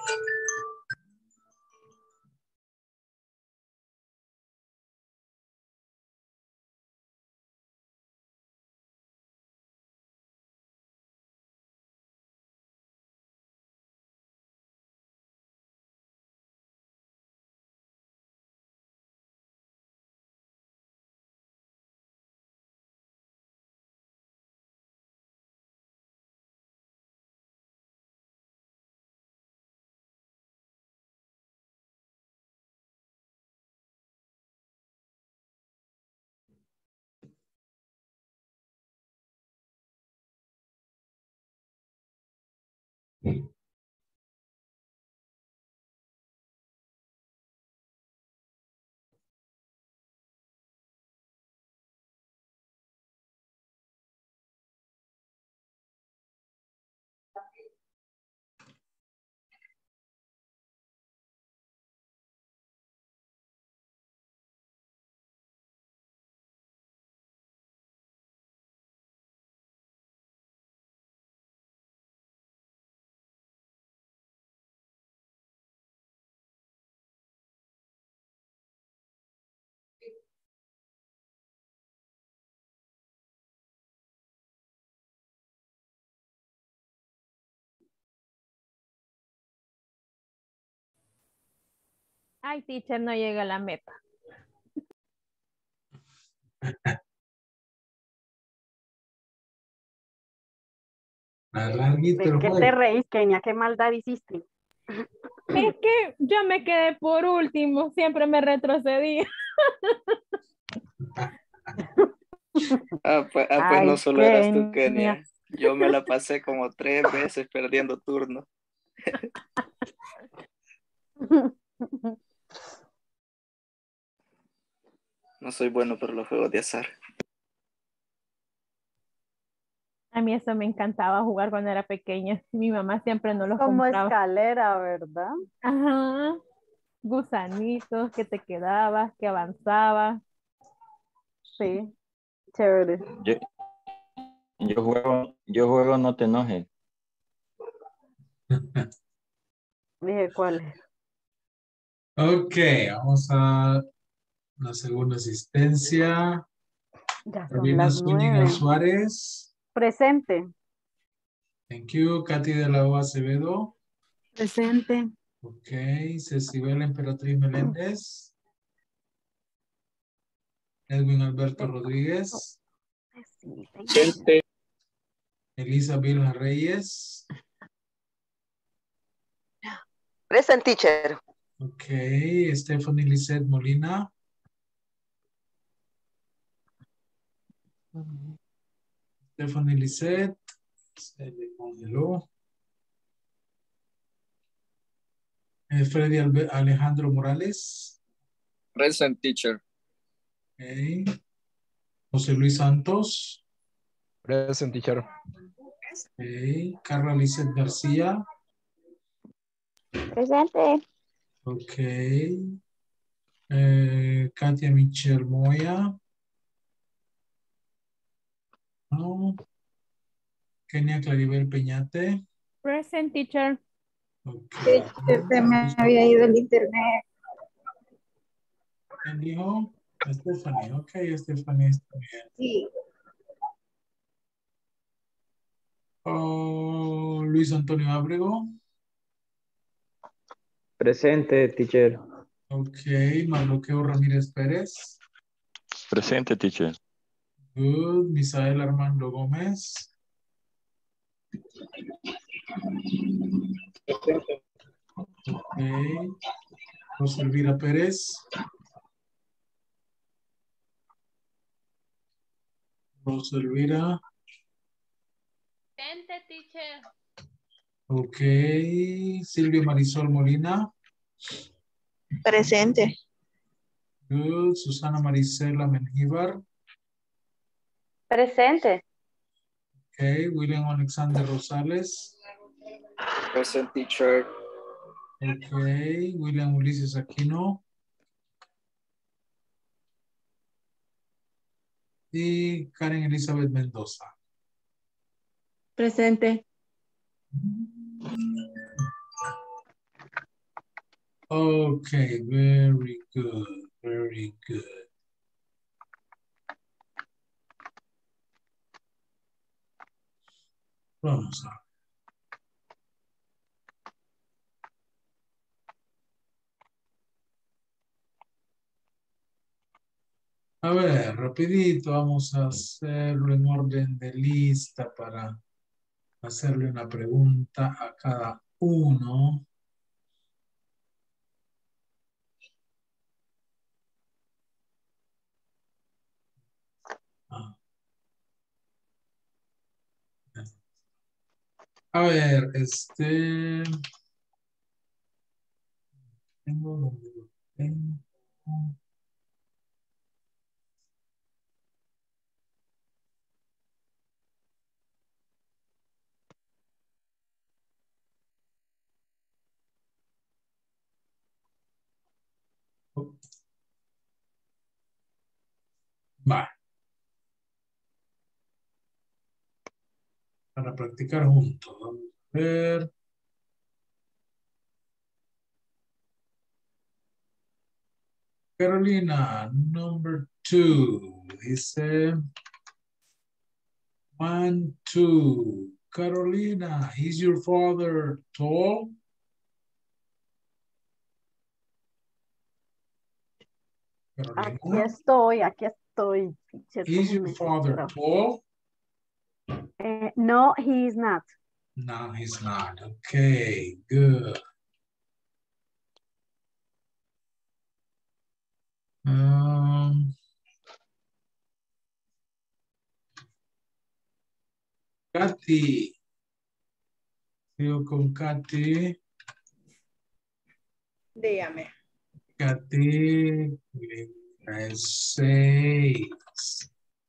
Ay, teacher, no llega a la meta. Larguito ¿De el qué te juego. reís, Kenia? ¿Qué maldad hiciste? Es que yo me quedé por último, siempre me retrocedí. Ah, pues, ah, pues no Ay, solo eras tú, Kenia. Kenia. Yo me la pasé como tres veces perdiendo turno. No soy bueno para los juegos de azar. A mí eso me encantaba jugar cuando era pequeña. Mi mamá siempre nos los Como compraba. escalera, ¿verdad? Ajá. Gusanitos, que te quedabas, que avanzaba. Sí, chévere. Yo, yo juego, yo juego no te enojes. Dije, ¿cuál es? Ok, vamos a la segunda asistencia. Ya son Carolina las Zúñiga nueve. Suárez. Presente. Thank you. Katy de la O Acevedo. Presente. Ok. Cecibel Emperatriz Meléndez. Edwin Alberto Rodríguez. Presente. Elisa Vilma Reyes. Present, teacher. Ok. Stephanie Lisette Molina. Stephanie Lisette. Se le congeló. Eh, Freddy Albe- Alejandro Morales. Present, teacher. Ok. José Luis Santos. Present, teacher. Ok. Carla Lisette García. Presente. Ok. Eh, Katia Michelle Moya. No. Kenia Claribel Peñate. Present, teacher. Ok. Se me había ido el internet. ¿Quién dijo? Stephanie. Ok, Stephanie está bien. Sí. Oh, Luis Antonio Ábrego. Presente, teacher. Ok. Marloqueo Ramírez Pérez. Presente, teacher. Good. Misael Armando Gómez. Ok. José Elvira Pérez. José Elvira. Presente, teacher. Ok. Silvia Marisol Molina. Presente. Good. Susana Marisela Mengíbar. Presente. Ok. William Alexander Rosales. Present, teacher. Ok. William Ulises Aquino. Y Karen Elizabeth Mendoza. Presente. Okay, very good, very good. Vamos a A ver, rapidito, vamos a hacerlo en orden de lista para hacerle una pregunta a cada uno. Ah. A ver, este... Tengo donde lo tengo. Va. Para practicar juntos. Vamos a ver. Carolina, number two. Dice. One, two. Carolina, is your father tall? Aquí Carolina, estoy, aquí estoy. teacher, is un your father momentito. tall? Eh, no, he is not. No, he's not. Okay, good. Um, Katy. Sigo con Katy. Dígame. Katy. Es seis.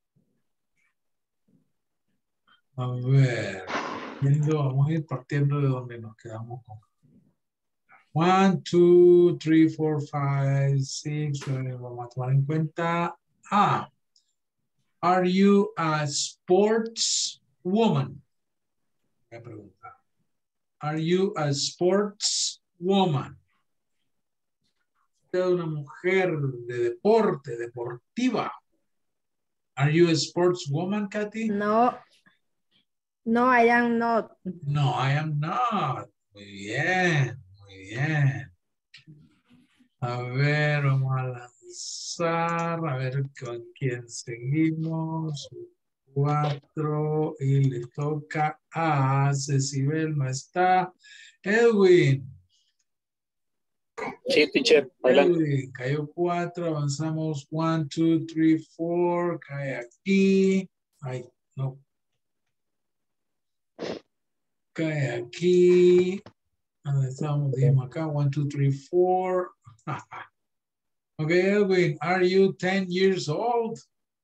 A ver. Viendo, vamos a ir partiendo de donde nos quedamos con. One, two, three, four, five, six. Vamos a tomar en cuenta. Ah. Are you a sports woman? Voy a preguntar. Are you a sports woman? Usted es una mujer de deporte, deportiva. Are you a sports woman, Katy? No. No, I am not. No, I am not. Muy bien, muy bien. A ver, vamos a lanzar, a ver con quién seguimos. Cuatro y le toca a Cecibel, no está. Edwin. Sí, teacher, adelante. Edwin, cayó cuatro, avanzamos one, two, three, four, cae aquí. Ay, no. Cae aquí. ¿Dónde estamos? Dijimos acá, one, two, three, four. Okay, Edwin, are you ten years old?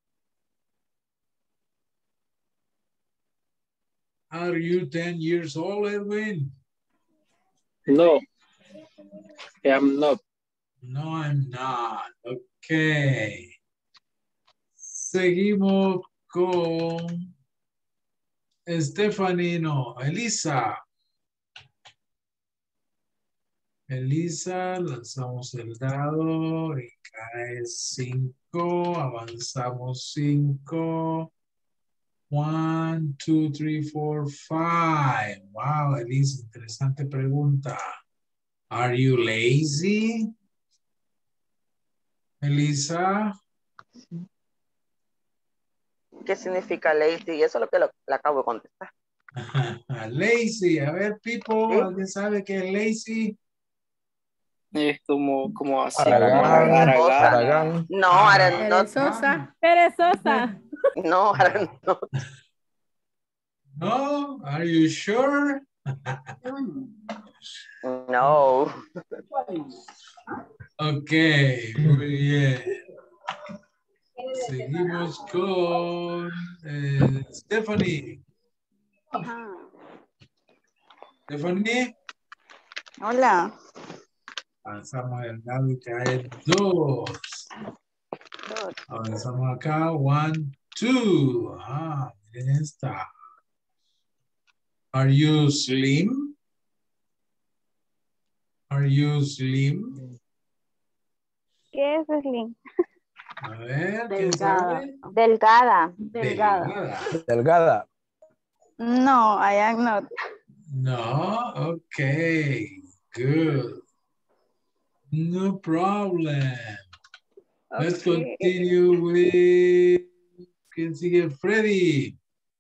Are you ten years old, Edwin? No, I'm not. No, I'm not. Okay. Seguimos con Stephanie, no, Elisa. Elisa, lanzamos el dado y cae cinco, avanzamos cinco. One, two, three, four, five. Wow, Elisa, interesante pregunta. Are you lazy? Elisa. ¿Qué significa lazy? Eso es lo que lo, le acabo de contestar. Lazy. A ver, people, ¿alguien sabe qué es lazy? Es como, como así. Aragán, Perezosa. Aragán. No, ahora no. Perezosa. Perezosa. No, ahora no. No, are you sure? No. Ok, muy bien. Seguimos con eh, Stephanie. Stephanie. Hola. Avanzamos el dado y cae dos. Avanzamos acá, one, two. Ah, miren esta. Are you slim? Are you slim? ¿Qué es slim? A ver, ¿quién Delgada. sabe? Delgada. Delgada. Delgada. Delgada. No, I am not. No, okay, good. No problem. Let's Okay. continue with, ¿quién sigue? Freddy.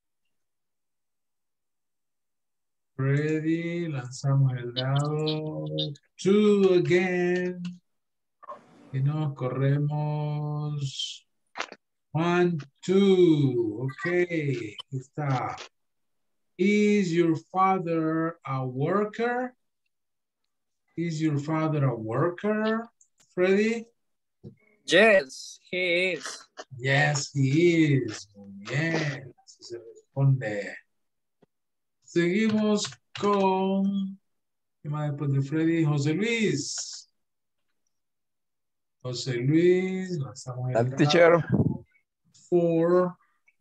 Freddy, lanzamos el dado. Two again. Y nos corremos. One, two. Okay, aquí está. Is your father a worker? Is your father a worker, Freddy? Yes, he is. Yes, he is. Muy bien. Así se responde. Seguimos con, ¿qué más después de Freddy? José Luis. José Luis, lanzamos el Teacher. dado. Four.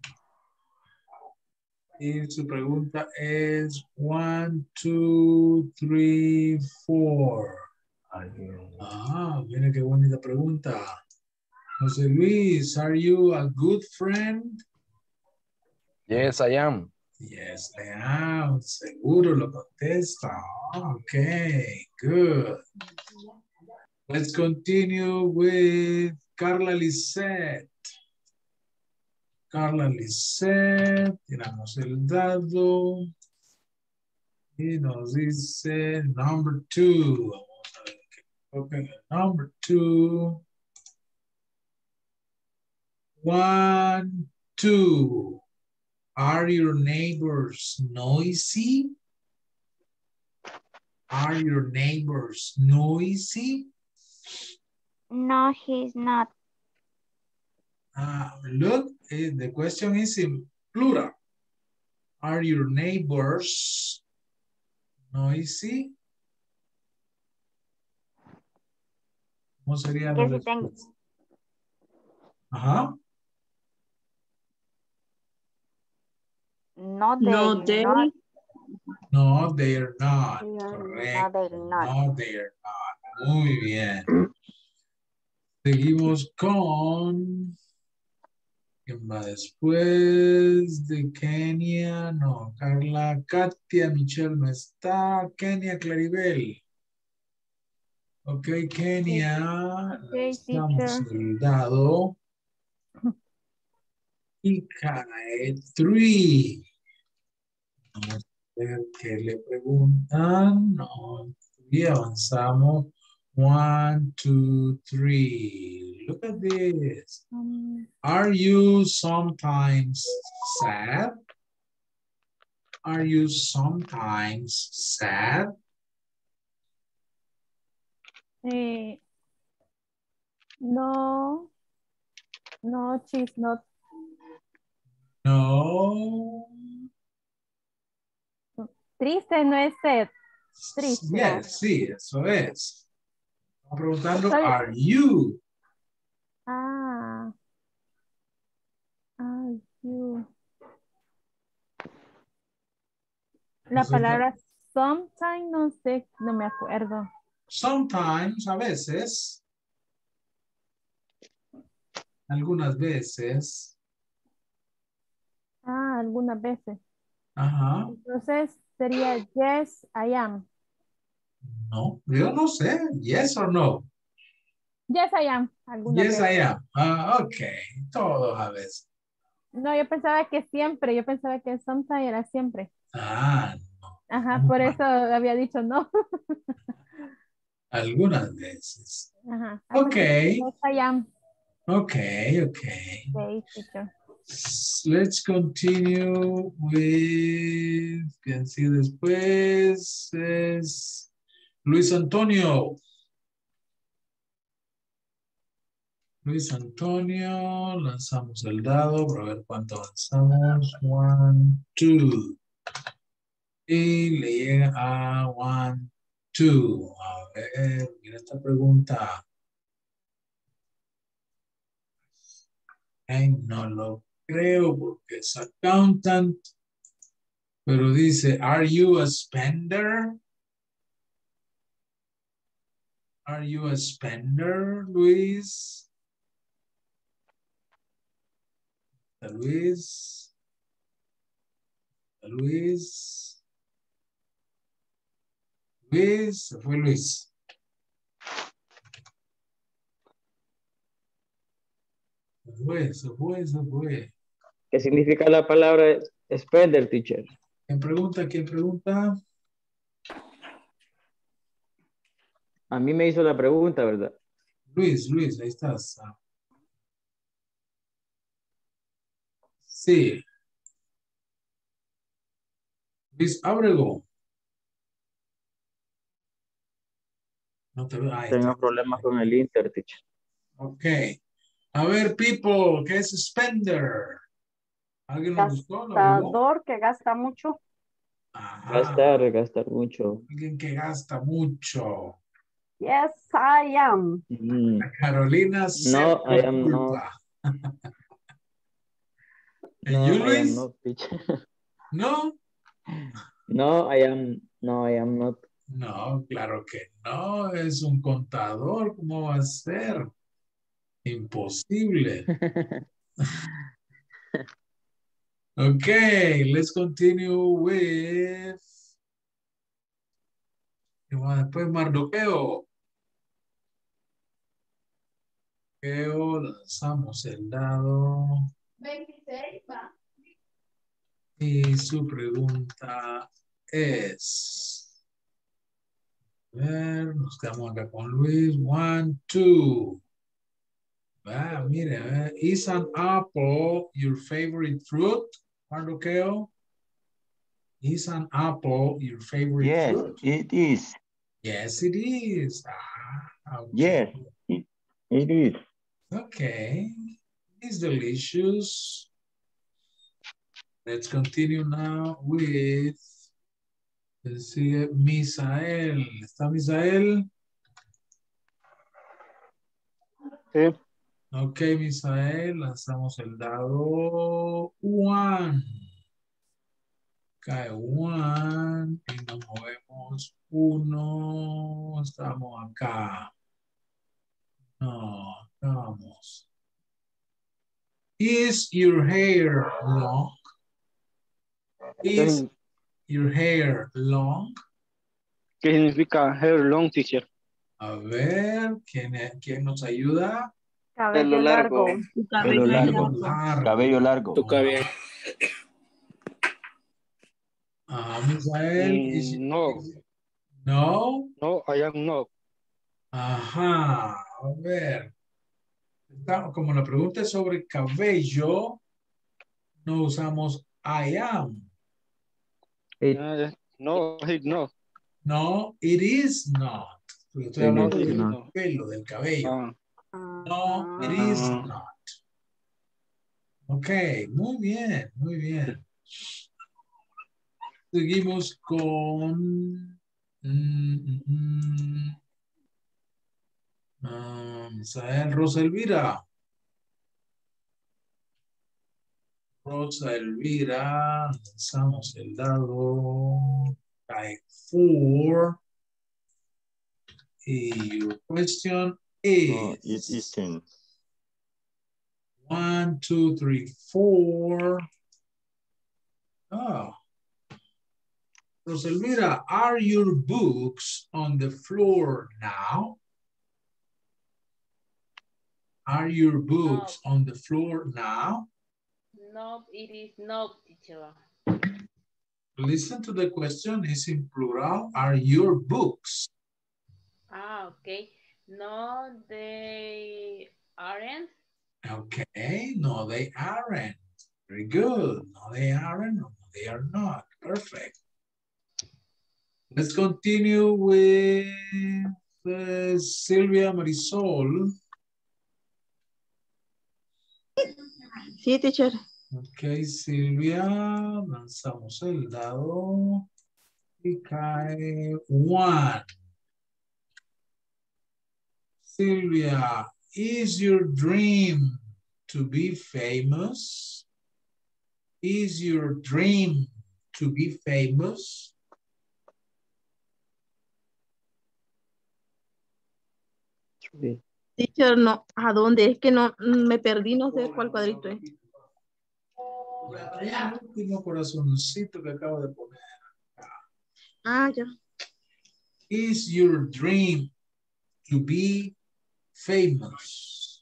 Y su pregunta es one, two, three, four. Ah, mira qué bonita pregunta. José Luis, are you a good friend? Yes, I am. Yes, I am. Seguro lo contesta. Okay, good. Let's continue with Carla Lisette. Carla Lisette, tiramos el dado. Y nos dice number two. Vamos a ver qué toca. Number two. One, two. Are your neighbors noisy? Are your neighbors noisy? No, he's not. Uh, look, eh, the question is in plural. Are your neighbors noisy? ¿Cómo sería la Que si tengo, respuesta? Ajá. no, they, No, they. not. No, they're not. No, Correcto. they're not. No, they're not. Muy bien. Seguimos con... ¿Quién va después de Kenia? No, Carla, Katia, Michelle no está. Kenia, Claribel. Ok, Kenia. Okay, Estamos teacher. el dado. Y cae three. Vamos a ver qué le preguntan. No, y avanzamos. One, two, three. Look at this. Um, Are you sometimes sad? Are you sometimes sad? eh, no, no, she's not. No. Triste no es sad. Triste. Yes, sí, eso es. Estamos preguntando, Soy- are you? Ah. Ah, you. La Nosotros- palabra sometime, no sé, no me acuerdo. Sometimes, a veces. Algunas veces. Ah, algunas veces. Ajá. Entonces sería yes, I am. No, yo no sé. Yes or no. Yes, I am. Algunas Yes, veces. I am. Ah, ok. Todos a veces. No, yo pensaba que siempre, yo pensaba que sometime era siempre. Ah, Ajá, por eso había dicho no. algunas veces. Ajá. Ok. Yes, I am. Okay, okay. Okay, teacher. Let's continue with, ¿quién sigue después? Es Luis Antonio. Luis Antonio, lanzamos el dado para ver cuánto avanzamos. One, two. Y le llega a one, two. A ver, mira esta pregunta. Ay, no lo creo porque es accountant. Pero dice, are you a spender? Are you a spender, Luis? Luis. Luis. Luis, se fue Luis. Se fue, se fue, se fue. ¿Qué significa la palabra spender, teacher? ¿Quién pregunta? ¿Quién pregunta? A mí me hizo la pregunta, ¿verdad? Luis, Luis, ahí estás. Sí. Luis Ábrego. No te veo. Ahí Tengo está. problemas con el Inter, teacher. Ok. A ver, people, ¿qué es spender? ¿Alguien lo buscó? ¿Lo ayudó? Gastador que gasta mucho. Ajá. Gastar, gastar mucho. Alguien que gasta mucho. Yes, I am. Mm. Carolina se No, I am not. culpa. ¿Y No, you, I am Luis? not, teacher. ¿No? No, I am, no, I am not. No, claro que no. Es un contador. ¿Cómo va a ser? Imposible. Okay, let's continue with... ¿Qué más después? Mardoqueo. Mardoqueo, lanzamos el dado. veintiséis, va. Y su pregunta es... A ver, nos quedamos acá con Luis. One, two. Ah, mire, eh, is an apple your favorite fruit, Mardoqueo? Is an apple your favorite Yes, fruit? it is. Yes, it is. Ah, okay. Yes, it, it is. Okay. It's delicious. Let's continue now with, let's see, Misael. ¿Está Misael? Sí. Ok, Misael, lanzamos el dado one. Cae one y nos movemos uno. Estamos acá. No, vamos. Is your hair long? Is your hair long? ¿Qué significa hair long, teacher? A ver, ¿quién, ¿quién nos ayuda? Pelo largo. Tu Pelo cabello es largo. largo. Cabello largo. Tu cabello. Ah, Misael. Mm, no. No. No, I am not. Ajá. A ver. Está- como la pregunta es sobre cabello, no usamos I am. Uh, no, it no. No, it is not. Porque estoy It hablando is del not. pelo, del cabello. Ah, No, it is ah. not. Ok, muy bien, muy bien. Seguimos con... mm, mm, mm. Ah, Misael Rosa Elvira. Rosa Elvira, lanzamos el dado. Cae four. Y your question No, it is isn't. one, two, three, four. Oh. Rosa Elvira, are your books on the floor now? Are your books on the floor now? No, it is not, teacher. Listen to the question, it's in plural. Are your books? Ah, okay. No, they aren't. Okay, no, they aren't. Very good. No, they aren't. No, they are not. Perfect. Let's continue with uh, Silvia Marisol. Sí, teacher. Ok, Silvia, lanzamos el dado y cae one. Silvia, is your dream to be famous? Is your dream to be famous? Teacher, no. ¿A dónde? Es que no, me perdí, no sé cuál cuadrito es. El último corazoncito que acabo de poner. Ah, ya. Is your dream to be famous?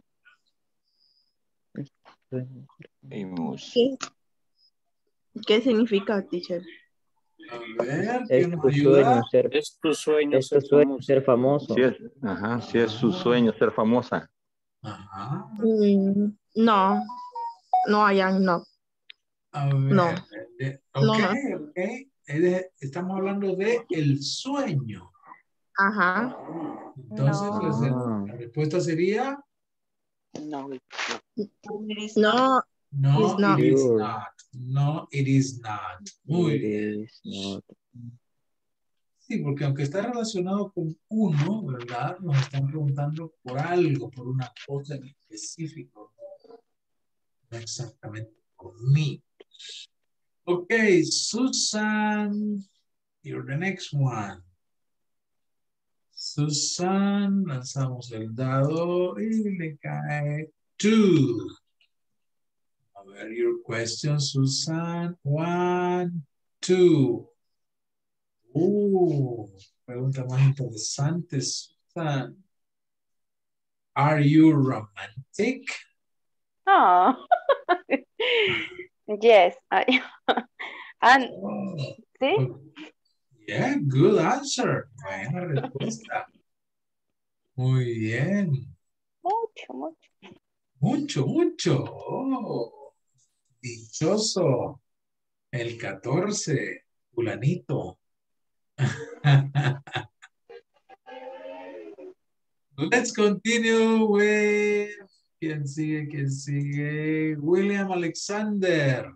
Famous. ¿Qué, qué significa, teacher? A ver, Es ¿quién nos tu ayuda? sueño ser, Es tu sueño es tu ser sueño famoso. ser famoso. Sí es, ajá, sí es su sueño ser famosa. Ajá. Mm, no, no, I am not. A ver, No. eh, No, ok, no. ok. Es de- Estamos hablando de el sueño. Ajá. Entonces, No. pues, el- Ah, la respuesta sería No. No, no, it's not. it is sure. not. No, it is not. Muy It bien. is not. Sí, porque aunque está relacionado con uno, ¿verdad? Nos están preguntando por algo, por una cosa en específico, no, no exactamente por mí. Ok, Susan, you're the next one. Susan, lanzamos el dado y le cae two. A ver, your question, Susan. One, two. Uh, pregunta más interesante, Susan. Are you romantic? Oh. Yes. I, and, Oh, ¿sí? yeah, good answer. Buena respuesta. Muy bien. Mucho, mucho. Mucho, mucho. Oh, dichoso. El catorce. Fulanito. Let's continue with... ¿Quién sigue? ¿Quién sigue? William Alexander.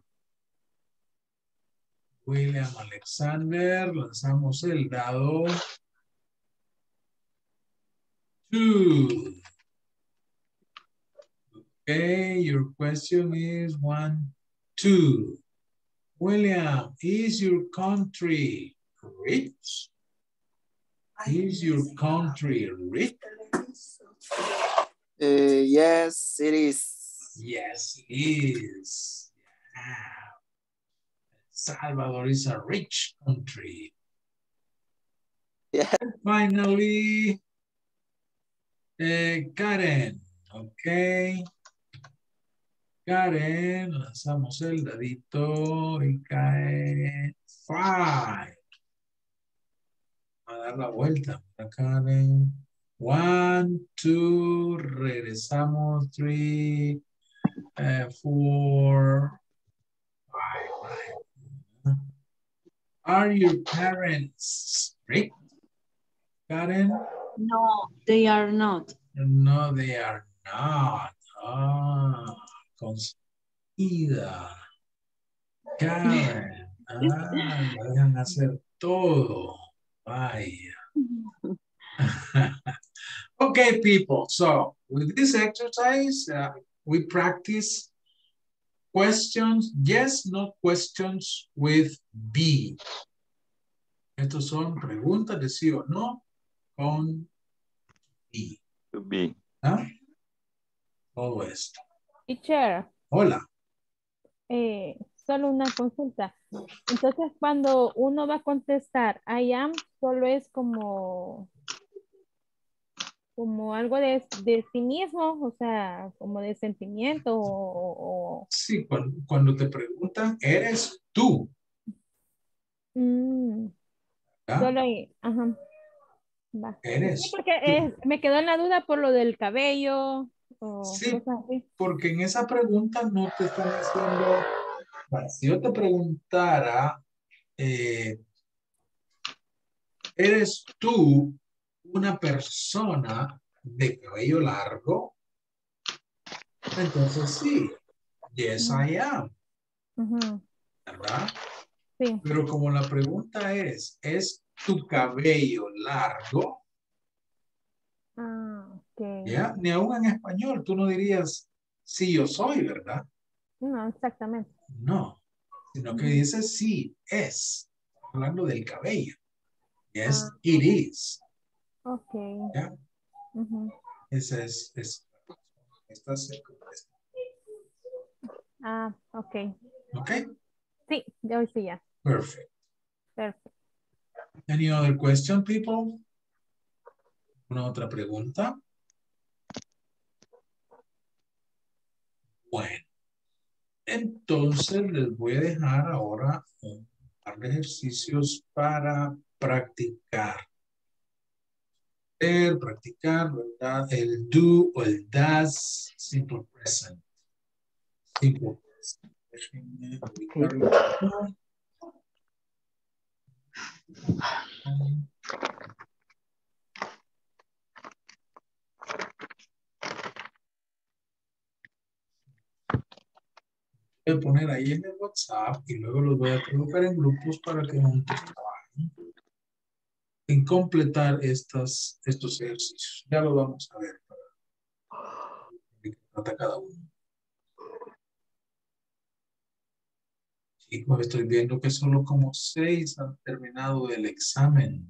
William Alexander. Lanzamos el dado. Two. Okay, your question is one, two. William, is your country rich? Is your country rich? Uh, yes, it is. Yes, it is. Yeah. Salvador is a rich country. Yeah. Finally, uh, Karen. Okay. Karen, lanzamos el dadito y cae five. A dar la vuelta para Karen. One, two, regresamos, three, uh, four, five, five. Are your parents strict, Karen? No, they are not. No, they are not. Ah, consentida. Karen. Ah, la dejan hacer todo. Vaya. Okay, people. So with this exercise, uh, we practice questions, yes, no questions with be. Estos son preguntas de sí o no con be. To be. ¿Ah? Todo esto. Teacher, Hola. eh, solo una consulta. Entonces, cuando uno va a contestar I am, solo es como, como algo de, de sí mismo, o sea, como de sentimiento o... o- Sí, cuando, cuando te preguntan, eres tú. Mm, ¿Ah? solo ahí, ajá. Va. Eres Sí, porque es- me quedó en la duda por lo del cabello o Sí, cosas así. porque en esa pregunta no te están diciendo, bueno, si yo te preguntara, eh, ¿eres tú una persona de cabello largo? Entonces sí, yes I am, Ujú. ¿verdad? Sí. Pero como la pregunta es, ¿es tu cabello largo? Ah, ok. ¿Ya? Ni aún en español tú no dirías, sí yo soy, ¿verdad? No, exactamente. No, sino que dice sí, es. Hablando del cabello. Yes, Ah, it is. ok. ¿Ya? Ujú. Esa es, es esta se contesta. Ah, ok. ¿Ok? Sí, ya hoy sí ya. Perfect. Perfecto. Any other question, people? ¿Una otra pregunta? Bueno, entonces les voy a dejar ahora un par de ejercicios para practicar. El practicar, ¿verdad? El do o el does, simple present. Simple present. Déjenme ubicarlo. Voy a poner ahí en el WhatsApp y luego los voy a colocar en grupos para que juntos trabajen en completar estas, estos ejercicios. Ya lo vamos a ver para de qué trata cada uno. Chicos, estoy viendo que solo como seis han terminado el examen.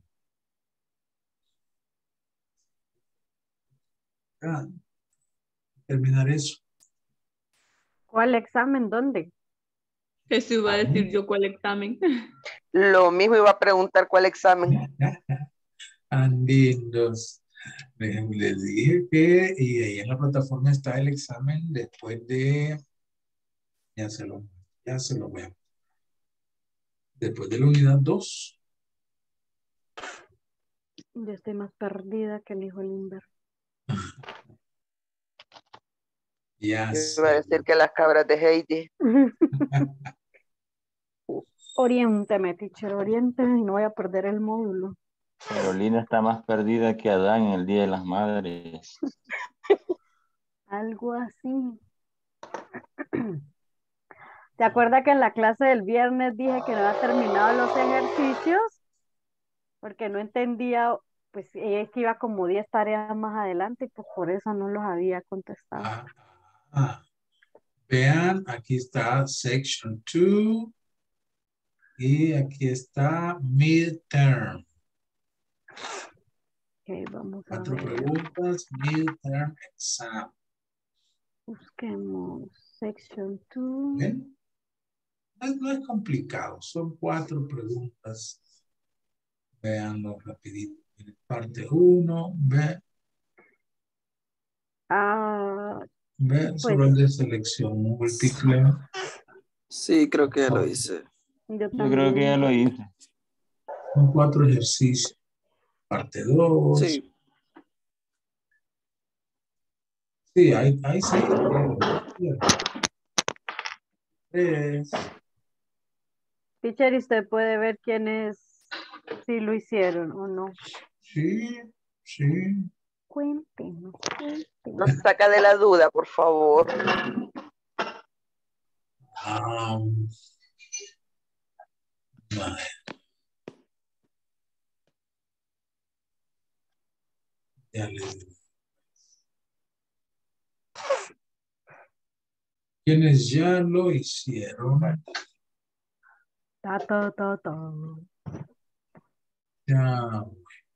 Ah, terminar eso. ¿Cuál examen? ¿Dónde? Eso iba a decir yo, ¿cuál examen? Lo mismo iba a preguntar cuál examen. Andinos. Les dije que y ahí en la plataforma está el examen después de ya se lo, ya se lo veo. Después de la unidad dos. Yo estoy más perdida que el hijo del Inver. Ya Yo sé. iba a decir que las cabras de Heidi. Oriénteme, teacher, oriénteme y no voy a perder el módulo. Carolina está más perdida que Adán en el Día de las Madres. Algo así. ¿Te acuerdas que en la clase del viernes dije que no había terminado los ejercicios? Porque no entendía, pues ella que iba como diez tareas más adelante y pues por eso no los había contestado. Ah, ah. Vean, aquí está section two y aquí está midterm. Ok, vamos a Cuatro ver. preguntas, midterm exam. Busquemos section two. ¿Ven? No es, no es complicado, son cuatro preguntas. Veanlo rapidito. Parte uno, ve, Ah, ve, pues solo el de selección múltiple. Sí, creo que ya lo hice. yo Yo creo que ya también. lo hice. Son cuatro ejercicios. Parte dos. Sí. Sí, ahí, ahí sí. Tres. Teacher, ¿y usted puede ver quiénes si lo hicieron o no? Sí, sí. Cuéntenos, cuéntenos. Nos saca de la duda, por favor. Um, vale. Ya les digo. Quienes ya lo hicieron, Ta, ta, ta, ta. ya.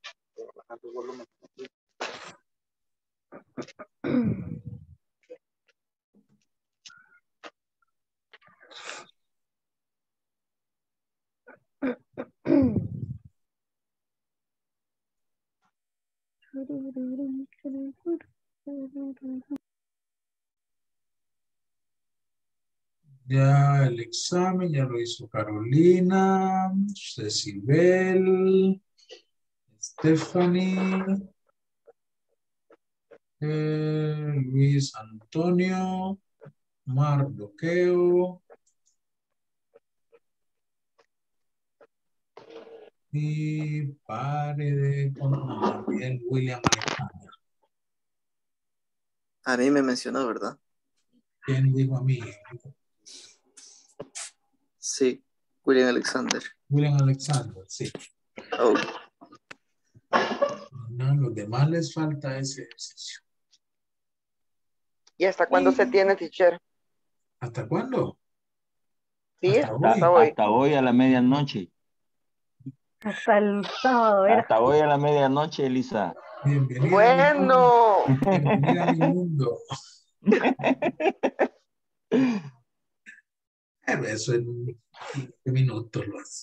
Ya el examen ya lo hizo Carolina, Cecibel, Stephanie, eh, Luis Antonio, Mar Bloqueo y pare de contar también William Alexander. A mí me mencionó, ¿verdad? ¿Quién dijo a mí? Sí, William Alexander. William Alexander, sí. Oh. No, los demás les falta ese ejercicio. ¿Y hasta cuándo se tiene, teacher? ¿Hasta cuándo? Sí, hasta, hasta, hasta hoy. Hasta hoy a la medianoche. Hasta el sábado era. Hasta hoy a la medianoche, Elisa. Bienvenida Bueno. a mi mundo. Bienvenida a mi mundo. Pero eso en quince minutos lo hace.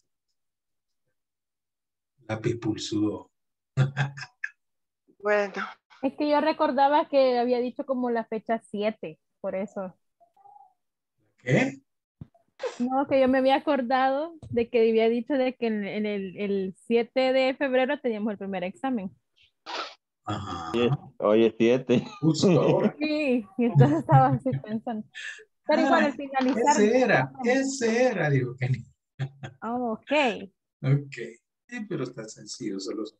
Lápiz pulsudo. Bueno. Es que yo recordaba que había dicho como la fecha siete, por eso. ¿Qué? No, que yo me había acordado de que había dicho de que en, en el, el siete de febrero teníamos el primer examen. Ajá. Hoy es siete. Justo ahora. Sí, y entonces estaba así pensando. Pero igual al finalizar. Ese era, ese era, digo que ni. Oh, ok. Ok. Sí, pero está sencillo, solo son-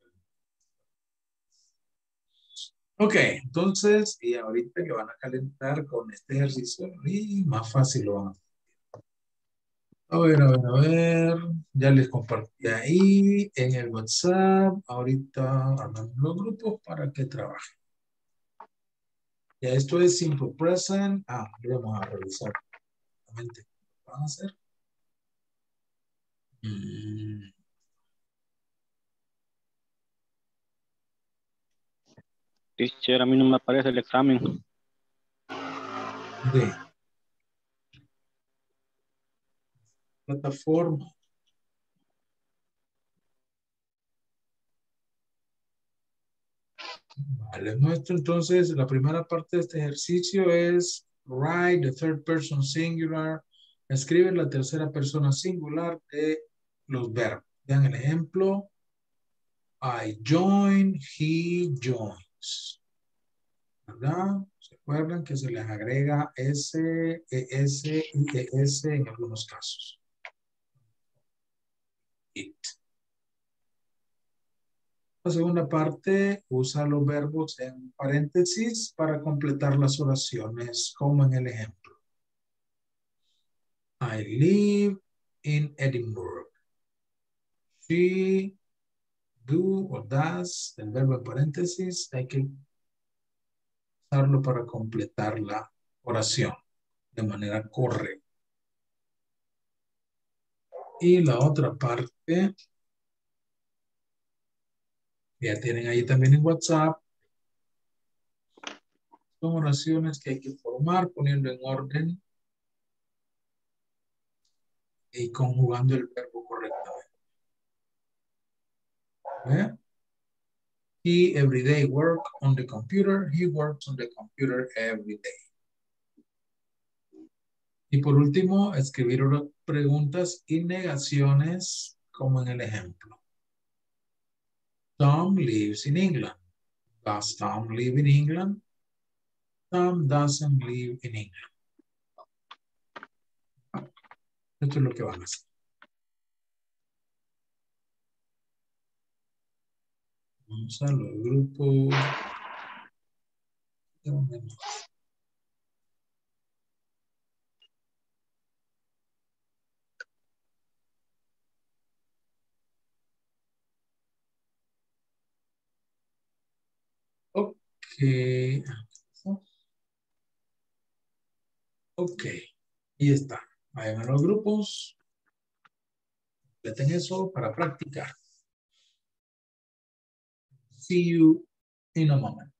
Ok, entonces, y ahorita que van a calentar con este ejercicio, y más fácil lo van a hacer. A ver, a ver, a ver. Ya les compartí ahí en el WhatsApp. Ahorita armamos los grupos para que trabajen. Ya esto es simple present. Ah, lo vamos a revisar. Exactamente. ¿Qué van a hacer? Mm, Teacher, a mí no me aparece el examen. de plataforma. Vale, muestro entonces la primera parte de este ejercicio es write the third person singular. Escribe la tercera persona singular de los verbos. Vean el ejemplo. I join, he joins. ¿Verdad? ¿Se acuerdan que se les agrega S, ES y ES en algunos casos? It. La segunda parte usa los verbos en paréntesis para completar las oraciones, como en el ejemplo. I live in Edinburgh. She, do o does, el verbo en paréntesis, hay que usarlo para completar la oración de manera correcta. Y la otra parte, ya tienen ahí también en WhatsApp, son oraciones que hay que formar poniendo en orden y conjugando el verbo correctamente. ¿Eh? He every day work on the computer. He works on the computer every day. Y por último, escribir preguntas y negaciones como en el ejemplo. Tom lives in England. Does Tom live in England? Tom doesn't live in England. Esto es lo que van a hacer. Vamos a los grupos. Ok. Ok. Y está. Vayan a los grupos. Completen eso para practicar. See you in a moment.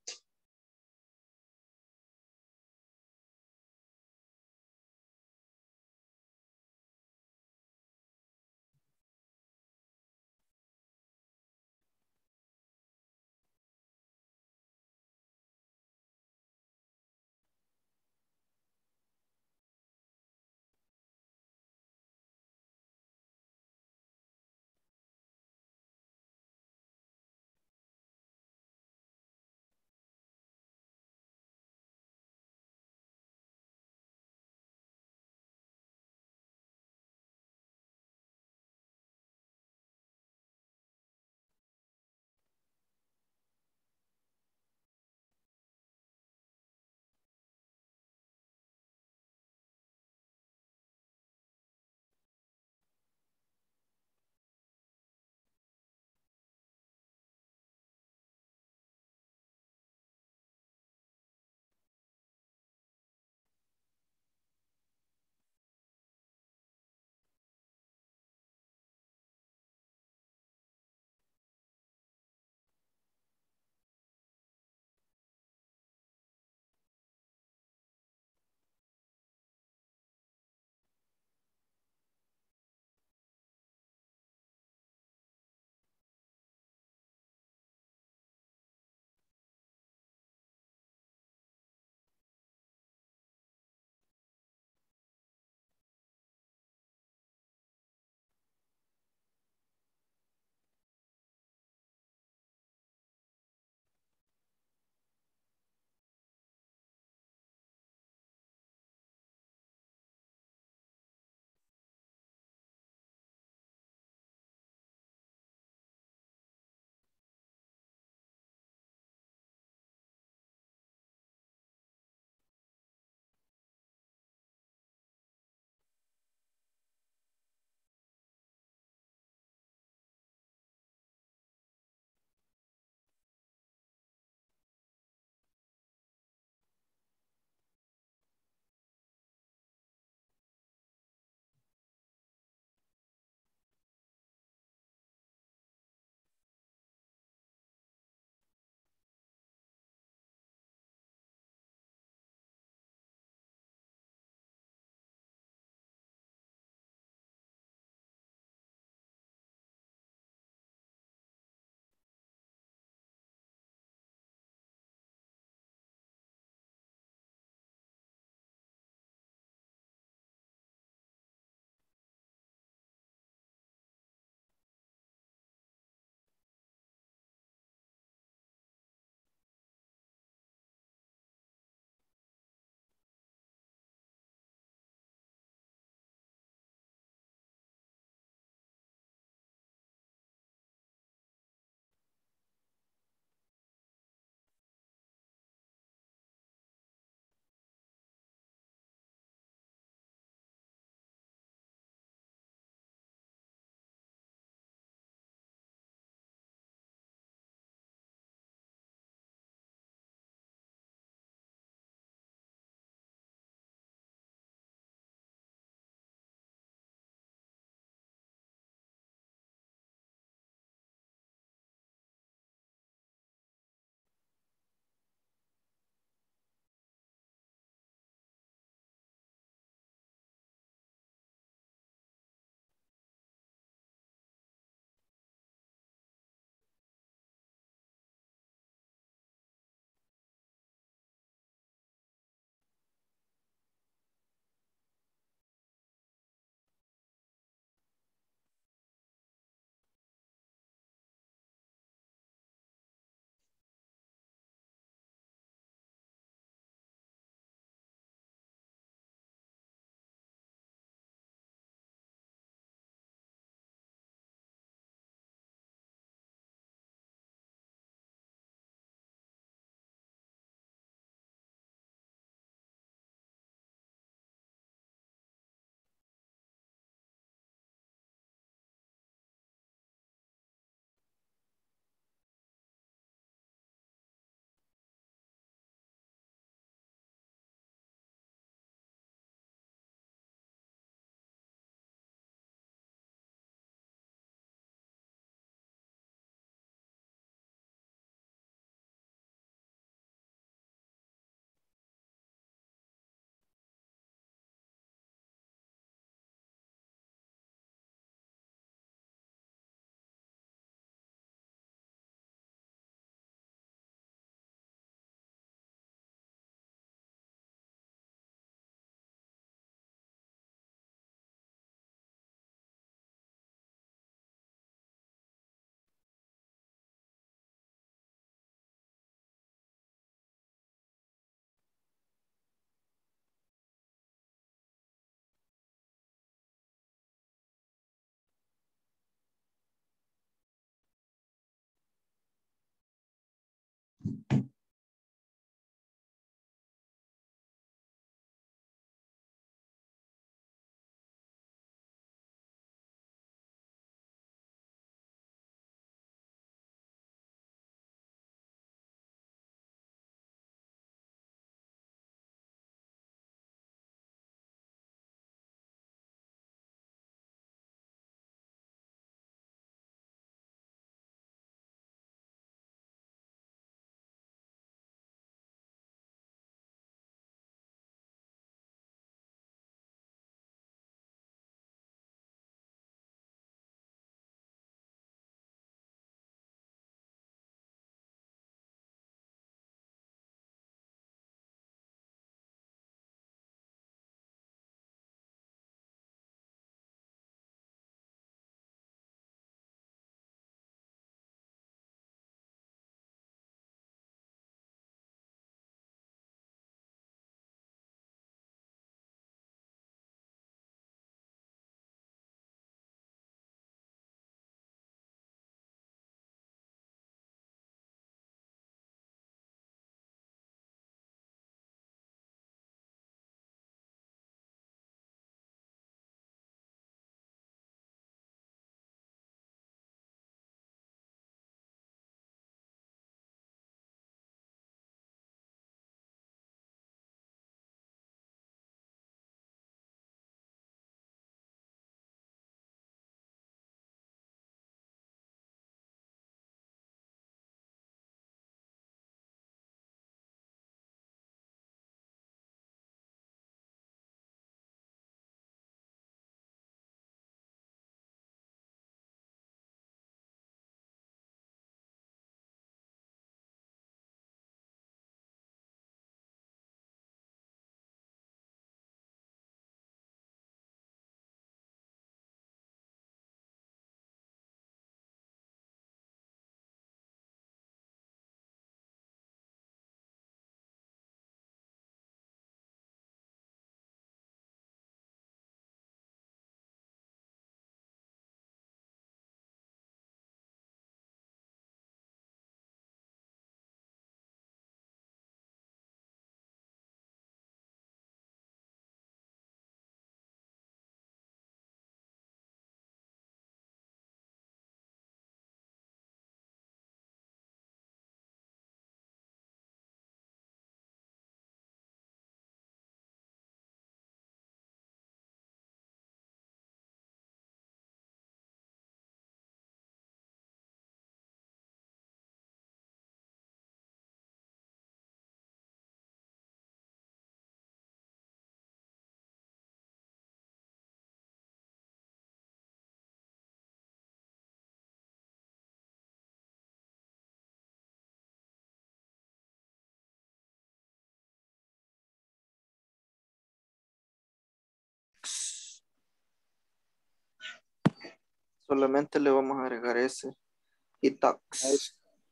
Solamente le vamos a agregar ese. Y tax.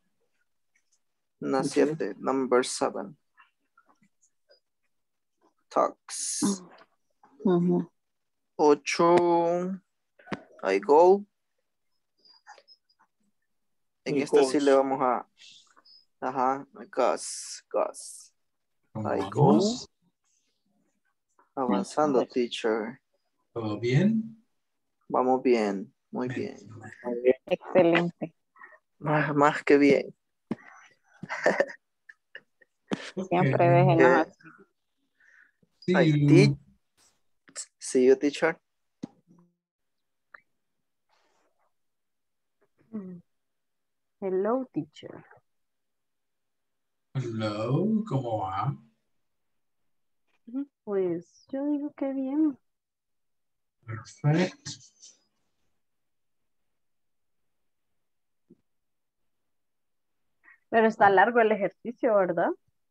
Na siete, number seven. Tax. Ujú. Ocho. I go. En Y esta sí goes. le vamos a. Ajá. Gas. Gas. I go. Vamos. Avanzando, teacher. ¿Todo bien? Vamos bien. Muy bien. Excelente. Más, más que bien. Siempre Ok. déjenos Eh, así. See I you. teach. See you, teacher. Hello, teacher. Hello, ¿cómo va? Pues yo digo que bien. Perfecto. Pero está largo el ejercicio, ¿verdad?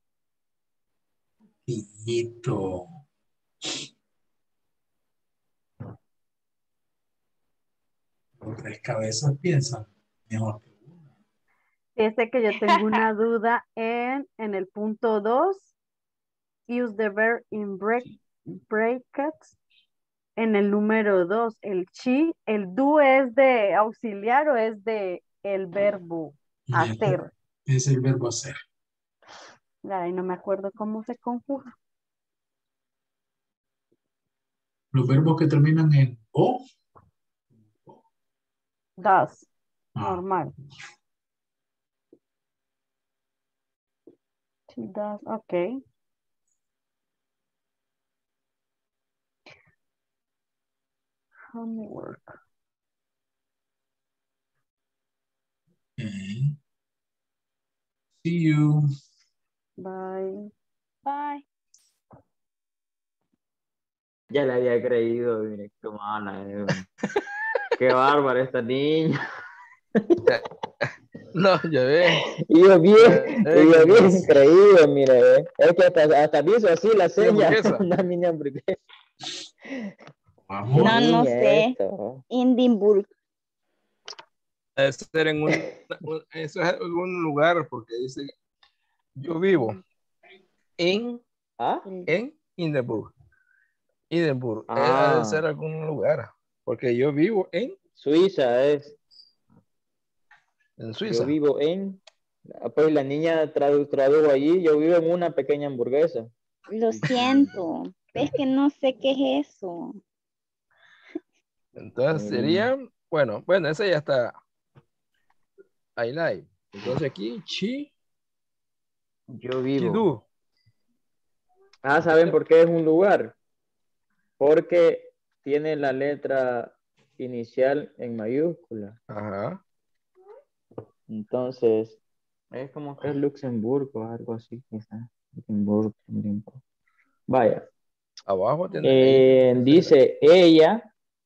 Hijito. Los tres cabezas piensan mejor que uno. Fíjese que yo tengo una duda en, en el punto dos. Use the verb in break, brackets. En el número dos, el chi, el do es de auxiliar o es de el verbo Bien, hacer. es el verbo hacer. Ay, no me acuerdo cómo se conjuga. Los verbos que terminan en O. Does. Ah. Normal. She does. Ok. Homework. Okay. See you. Bye. Bye. Ya le había creído, mire, qué mala. eh. Qué bárbara esta niña. No, ya ve. Y yo bien, Ya y ve yo que bien nos- creído, mire. eh. Es que hasta, hasta me hizo así la ¿Qué seña. hamburguesa? Una niña hamburguesa. Vamos. No, no Niña, sé. esto. Edimburgo. Debe ser en un, un- eso es algún lugar porque dice, yo vivo en, ¿Ah? en Edimburgo. Edimburgo. Eh, ha de Ah, ser algún lugar porque yo vivo en, Suiza es. en Yo Suiza. vivo en. Ah, pues la niña tradu- tradujo allí. Yo vivo en una pequeña hamburguesa. Lo siento. Es que no sé qué es eso. Entonces Mire. sería, bueno, bueno, ese ya está. I like. Entonces aquí, chi, Yo vivo. chidu. Ah, ¿saben por qué es un lugar? Porque tiene la letra inicial en mayúscula. Ajá. Entonces, es como que es Luxemburgo, algo así, quizás. Luxemburgo, Luxemburgo. Vaya. Abajo tiene Eh, ahí. dice ella,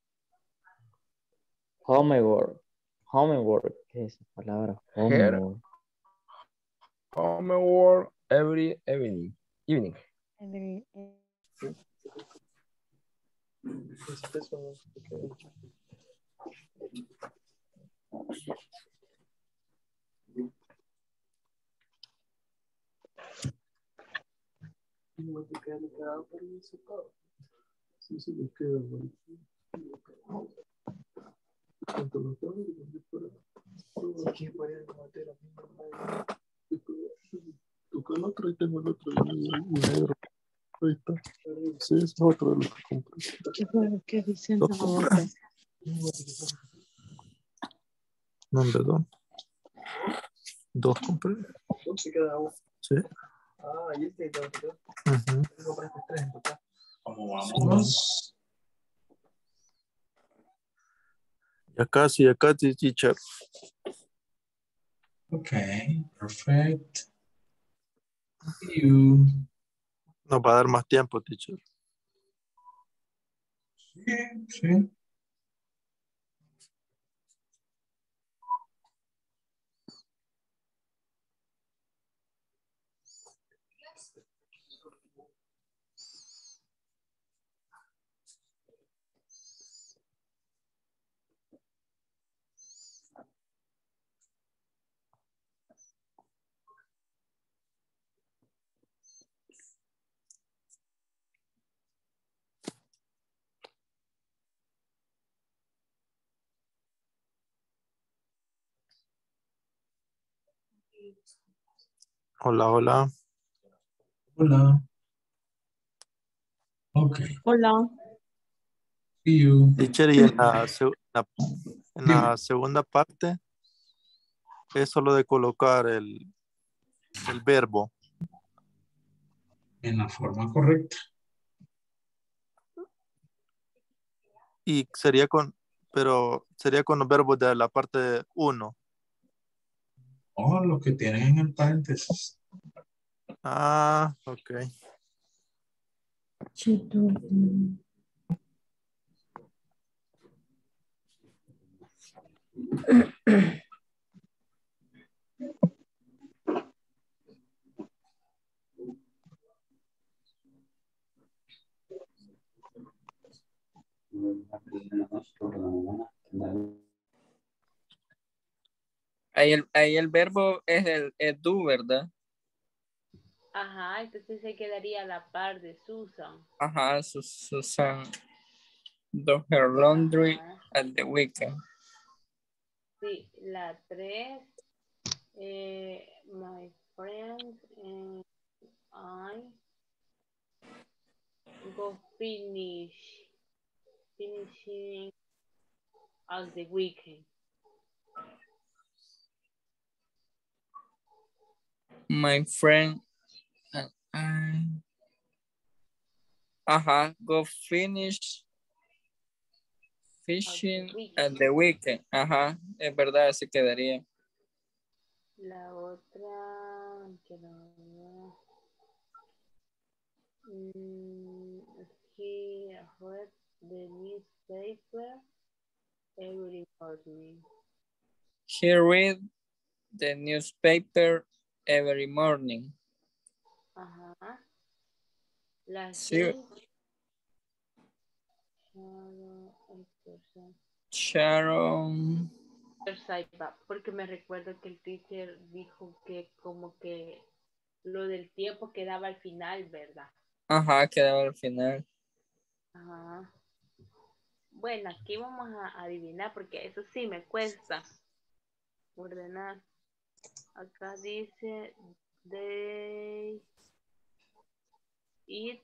homework. Homework, ¿qué es esa palabra? Her Homework. homework every evening. Evening. Toca el otro y tengo el otro y negro. Ahí está. Sí, ese es otro de los que compré. ¿Qué dicen? Dos compré. No, hombre, dos. Dos compré. Se queda agua. Sí. Ah, y este y todo. Ujú. Tengo para estos tres en total. ¿Cómo vamos? Ya casi, ya casi, teacher. Okay, perfect. See you. Nos va a dar más tiempo, teacher. Sí, sí. Hola, hola. Hola. Okay. Hola. See you. Teacher, y en la, seg- la- en la segunda parte es solo de colocar el, el verbo. En la forma correcta. Y sería con, pero sería con los verbos de la parte uno. Oh, lo que tienen en el paréntesis. Ah, ok. Ahí el, ahí el verbo es el es do, ¿verdad? Ajá, entonces se quedaría a la par de Susan. Ajá, Su- Susan do her laundry Ajá. at the weekend. Sí, la tres. Eh, my friend. Eh, I go finish finishing as the weekend. My friend and I. Ajá, go finish fishing at the weekend. Ajá, es verdad, así quedaría. La otra, quiero ver. Mm, he read the newspaper every morning. He read the newspaper every morning. Ajá. La Sí. she, Sharon, exercise. Sharon. Exercise, va, porque me recuerdo que el teacher dijo que como que lo del tiempo quedaba al final, ¿verdad? Ajá, quedaba al final. Ajá. Bueno, aquí vamos a adivinar porque eso sí me cuesta ordenar. Acá dice they eat.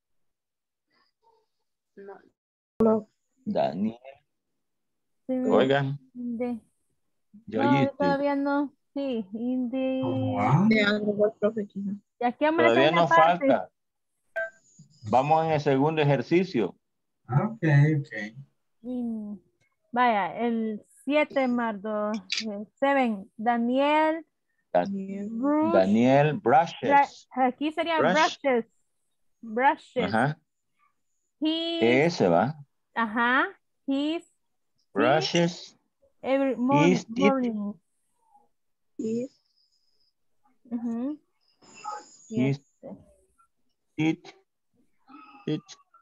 No. Daniel. Sí, Oigan, de- yo no, oíste. todavía no. Sí, y de... Wow. De algo el profe quizá. Y aquí vamos a Todavía hacer la nos parte. falta. Vamos en el segundo ejercicio. Ah, ok, ok. Mm, Vaya, el siete más dos, seven. Daniel, Da- Bruce, Daniel bra- Brushes. aquí sería Brush. brushes, brushes. Ajá. He's, Ese va. ajá, he's teeth Brushes every morning. his teeth. morning. Y Ujú. His Siete. teeth. Teeth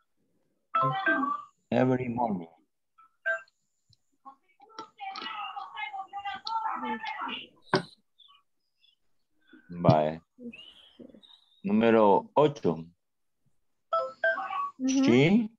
every morning. Vale. Número ocho. Ujú. She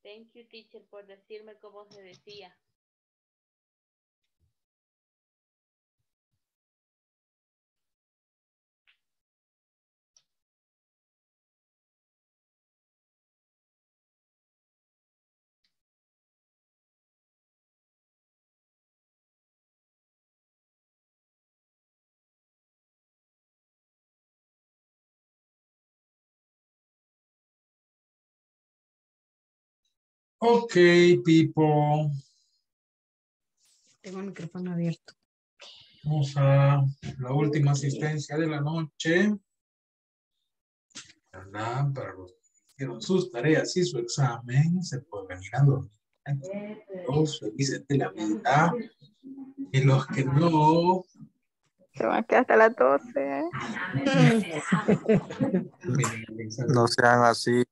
Thank you, teacher, por decirme cómo se decía. Ok, people. Tengo el micrófono abierto. Vamos a la última asistencia de la noche. ¿Verdad? Para los que hicieron sus tareas y su examen, se pueden venir a dormir. Los felices de la vida. Y los que no, Se van a quedar hasta las doce. No sean así.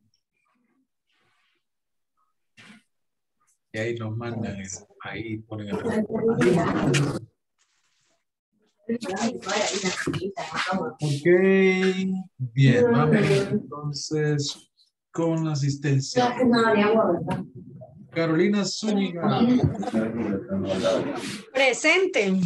y ahí nos mandan, el- ahí ponen el resultado. Ok, bien, vamos entonces con la asistencia. Carolina Zúñiga. Presente.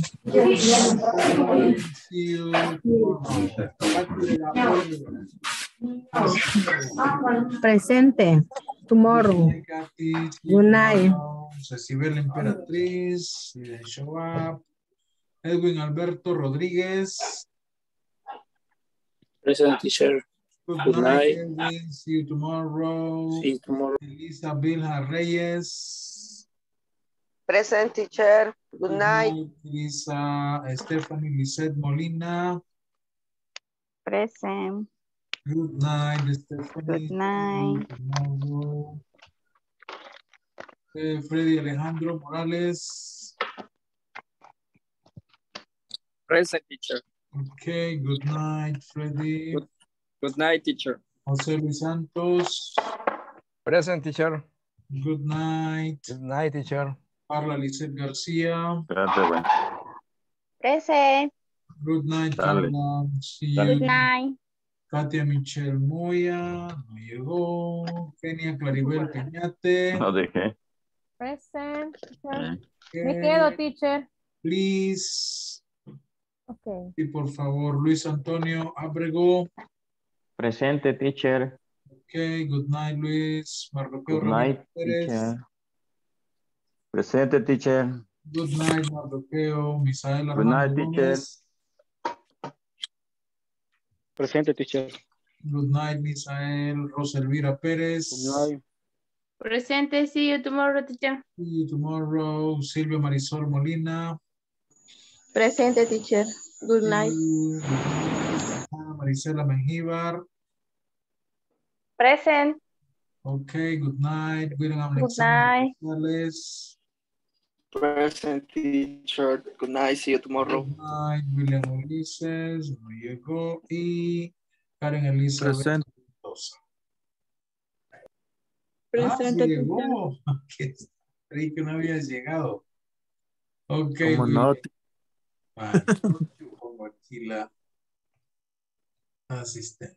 Presente. Tomorrow. Good night. Cecilia la Emperatriz. Didn't show up. Edwin Alberto Rodríguez. Present, teacher. Good, Good night, night. Edwin. See you tomorrow. See you tomorrow. Elisa Vilja Reyes. Present, teacher. Good night. Elisa Stephanie Lisette Molina. Present. Good night, Stephanie. Good night. Tomorrow. Eh, Freddy Alejandro Morales. Present, teacher. Okay, good night, Freddy. Good, good night, teacher. José Luis Santos. Present, teacher. Good night. Good night, teacher. Carla Lisette García. Espérate, güey. Present. Good night, Dale. Carla. See Dale. you. Good night. Katia Michelle Moya. No llegó. Kenia Claribel Peñate. No dejé. Present, teacher. Okay. Me quedo, teacher. Please. Ok. Y por favor, Luis Antonio Abrego. Presente, teacher. Okay, good night, Luis. Marroqueo Good night, Ramírez Pérez. teacher. Presente, teacher. Good night, Marroqueo. Misael Good night, Armando teacher. Gómez. Presente, teacher. Good night, Misael. Rosa Elvira Pérez. Good night. Presente, see you tomorrow, teacher. See you tomorrow. Silvia Marisol Molina. Presente, teacher. Good night. Good night. Marisela Mengíbar. Present. Okay, good night. William Good Alexander night. González. Present, teacher. Good night. See you tomorrow. Good night, William Ulises. No llegó. Y Karen Elizabeth Presente. Mendoza. Ah, Presente, sí llegó. Que- Creí que no había llegado. Ok, ¿Cómo no? William. Vale, yo pongo aquí la asistencia.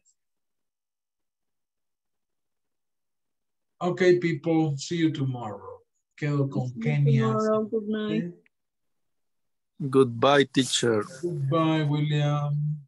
Okay, people, see you tomorrow. Quedo con Kenia. Tomorrow, good night. Goodbye, teacher. Goodbye, William.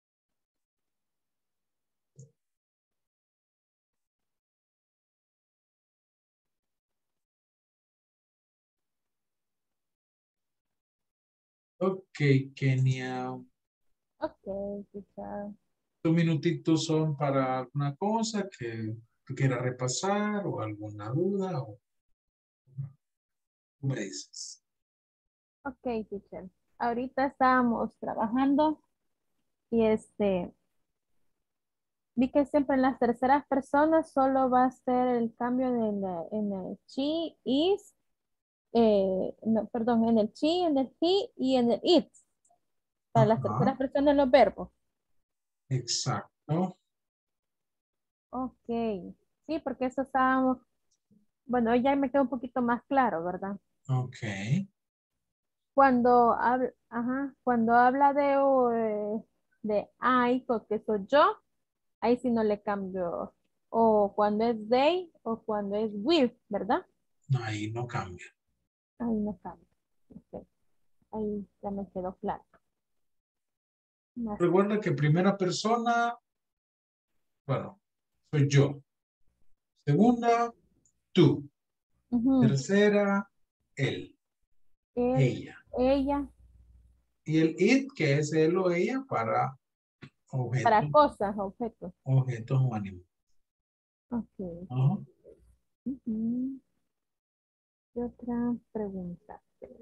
Ok, Kenia. Ok, teacher. Dos minutitos son para alguna cosa que tú quieras repasar o alguna duda. O... Tú me dices. Ok, teacher. Ahorita estábamos trabajando y este, vi que siempre en las terceras personas solo va a ser el cambio en el, en el she, is, eh, no, perdón, en el she, en el he y en el it. Para las Ajá. terceras personas en los verbos. Exacto. Ok. Sí, porque eso estábamos, bueno, ya me quedó un poquito más claro, ¿verdad? Ok. Cuando habla, ajá, cuando habla de, eh, de I, porque soy yo, ahí sí no le cambio o cuando es they o cuando es with, ¿verdad? Ahí no cambia. Ahí no cambia. Ok. Ahí ya me quedó claro. Más- Recuerda que primera persona, bueno, soy yo. Segunda, tú. Ujú. Tercera, él, Él, ella. ella, Y el it, que es él o ella para para objetos, cosas, objetos. objetos o animales. Ok. Ajá. Ujú. ¿Qué otra pregunta?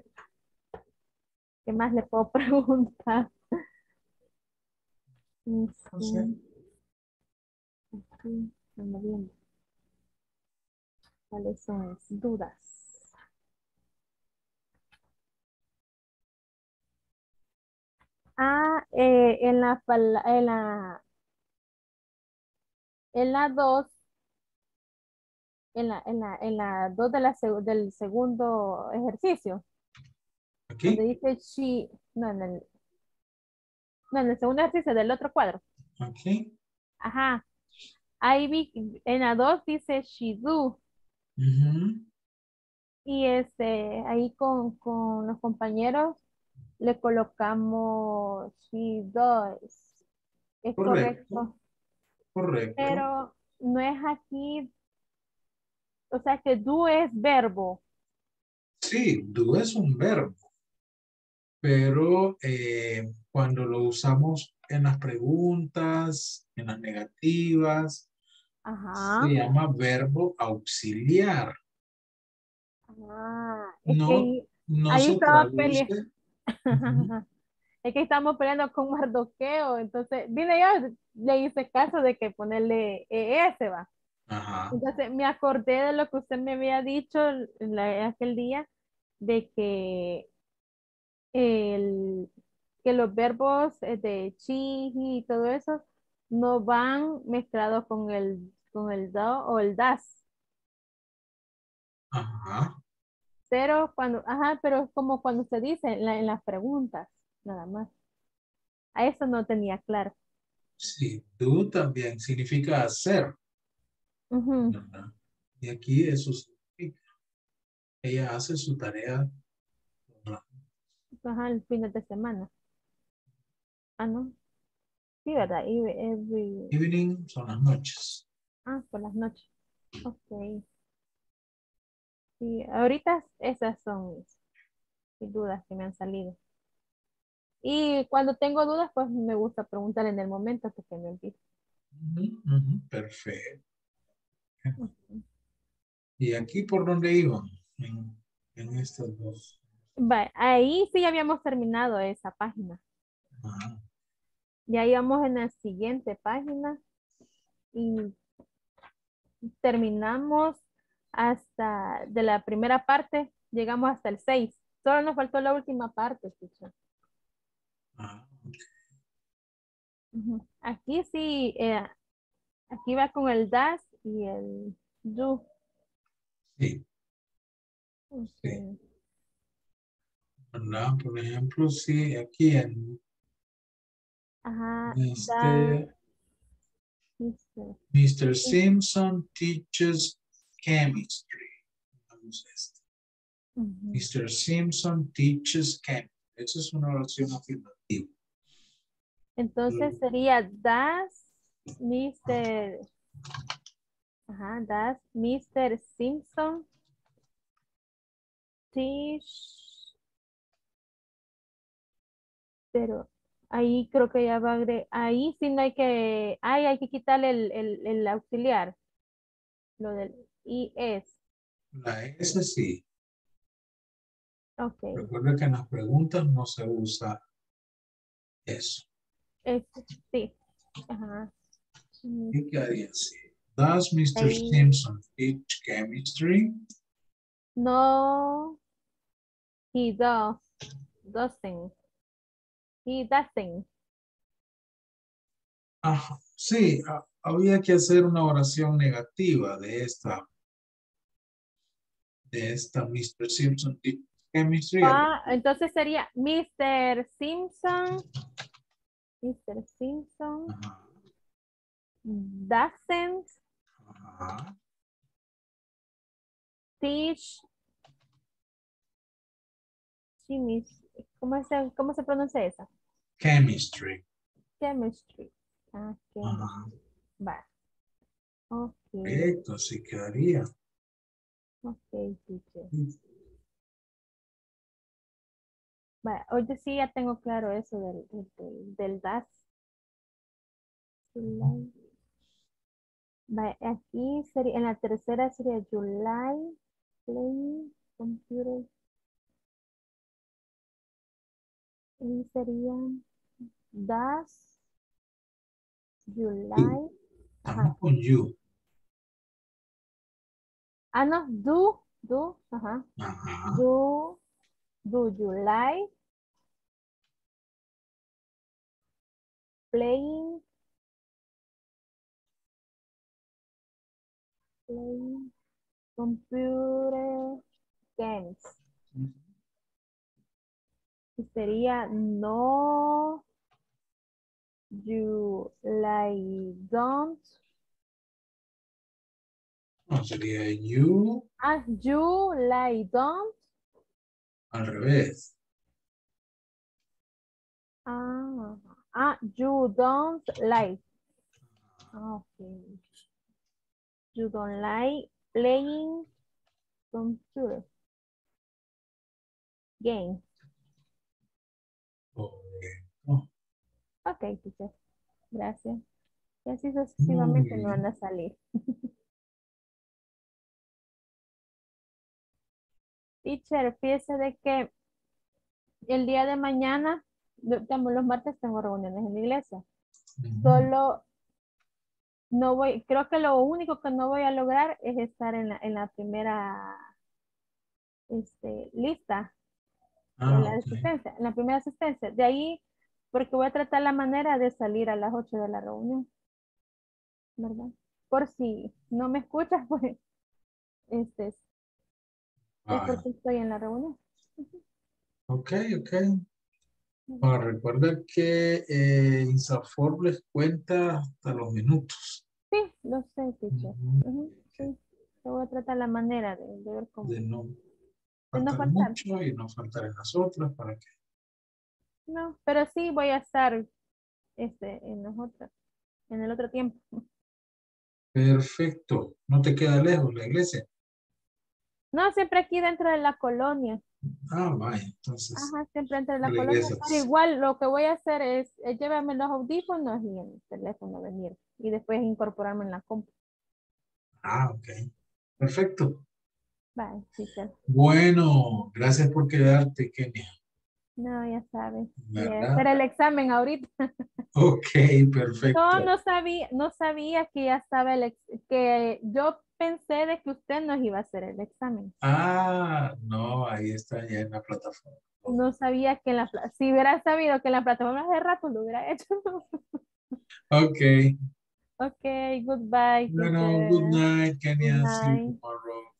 ¿Qué más le puedo preguntar? No sé. Este, aquí, ando viendo. ¿Cuáles son las dudas? Ah, eh, en la, pala- en la, en la dos, en la, en la, en la dos de la, seg- del segundo ejercicio, donde Aquí. dice she, no, en el, no, en el segundo ejercicio del otro cuadro. Aquí. Ajá. Ahí vi, en la dos dice she do, Ujú. y este, ahí con, con los compañeros le colocamos she does. Es Correcto. correcto, Correcto. pero no es aquí, o sea que do es verbo. Sí, do es un verbo, pero eh, cuando lo usamos en las preguntas, en las negativas, se Ajá. llama verbo auxiliar. Ah, es que No, ahí, no ahí se estaba peleando. traduce. Ujú. Es que estamos peleando con Mardoqueo, entonces vine yo, le hice caso de que ponerle E S, va. Ajá. Entonces me acordé de lo que usted me había dicho en la- aquel día, de que, el, que los verbos eh, de chi y todo eso no van mezclados con el, con el do o el das. Ajá. Pero cuando, ajá, pero es como cuando se dice en, la- en las preguntas, nada más. A eso no tenía claro. Sí, do también significa hacer, Ujú. ¿verdad? Y aquí eso significa, ella hace su tarea, ¿verdad? Ajá, el fin de semana. Ah, no. Sí, ¿verdad? Every, every- Evening son las noches. Ah, por las noches. Ok. Sí, ahorita esas son mis, mis dudas que me han salido. Y cuando tengo dudas, pues me gusta preguntar en el momento hasta que me empiece. Ujú, ujú, perfecto. ¿Y aquí por dónde iban? En, en estas dos. Va, ahí sí ya habíamos terminado esa página. Ajá. Ya íbamos en la siguiente página y terminamos hasta de la primera parte, llegamos hasta el seis. Solo nos faltó la última parte, teacher. Ah, Ujú. Aquí sí, eh, aquí va con el das y el do. sí, Ok. ¿verdad? Por ejemplo, sí, aquí en Ajá, da, este, dice, mister Simpson teaches chemistry. Vamos a este. ujú. mister Simpson teaches chemistry. Esa es una oración afirmativa. Entonces sería das mister Ajá, das mister Simpson teach, pero ahí creo que ya va a agre- ahí sí no hay que, ahí hay que quitarle el, el, el auxiliar, lo del is. La S sí. Ok, Recuerda que en las preguntas no se usa eso. este, sí, ajá. Mm, ¿Y qué haría así? Does mister ahí, Simpson teach chemistry? no, he does, doesn't, he doesn't. Ajá, sí, ha- había que hacer una oración negativa de esta, de esta mister Simpson teach chemistry. Ah, entonces sería mister Simpson, mister Simpson Ajá, doesn't Ajá. Teach. Chemis- ¿Cómo se, cómo se pronuncia esa? Chemistry. Chemistry. Ah, chemistry. Ajá. Va. Ok. Perfecto, sí quedaría. Ok, teacher. Va, oye, sí, ya tengo claro eso del, del, del, del D A S. July. Va, aquí sería, en la tercera sería July, Play, Computer. Y sería D A S, July. Estamos Ajá. con you. Ah, no, do, do, ajá. Ajá. Do, do July. Playing. Playing. Computer games. Y sería no, you like don't. No, sería you Ah, you like don't. al revés. Ah, ah, you don't like. Okay. You don't like playing computer game. Correcto. Ok, teacher. Gracias. Y así Muy sucesivamente me van bien. a salir. Teacher, fíjese de que el día de mañana, lo- digamos, los martes tengo reuniones en la iglesia. Ujú. Solo no voy, creo que lo único que no voy a lograr es estar en la, en la primera este, lista de Ah, la ok. asistencia, en la primera asistencia. De ahí, porque voy a tratar la manera de salir a las ocho de la reunión, ¿verdad? Por si no me escuchas, pues, este, es es Ah, porque estoy en la reunión. ok, ok. Ahora, recuerda que eh, INSAFORP les cuenta hasta los minutos. Sí, lo sé, teacher. Ujú. Ujú, sí. Yo voy a tratar la manera de, de ver cómo, De no de no faltar faltar. mucho y no faltar en las otras para que. No, pero sí voy a estar este, en los otros, en el otro tiempo. Perfecto. No te queda lejos la iglesia. No, siempre aquí dentro de la colonia. Ah, vaya. Entonces, Ajá, siempre dentro de a la la colonia. iglesia. Pero igual lo que voy a hacer es, es llevarme los audífonos y el teléfono venir. Y después incorporarme en la compu. Ah, ok. Perfecto. Bye, teacher. Bueno, gracias por quedarte, Kenia. No, ya sabes. Y ¿Verdad? hacer el examen ahorita. Ok, No, perfecto. no sabía, no sabía que ya estaba el ex, que yo pensé de que usted nos iba a hacer el examen. Ah, no, ahí está ya en la plataforma. No sabía que en la, pla- si hubiera sabido que en la plataforma hace rato lo hubiera hecho. Ok. Ok, goodbye, Bueno, good teacher. night, Good Kenia. See you night. tomorrow.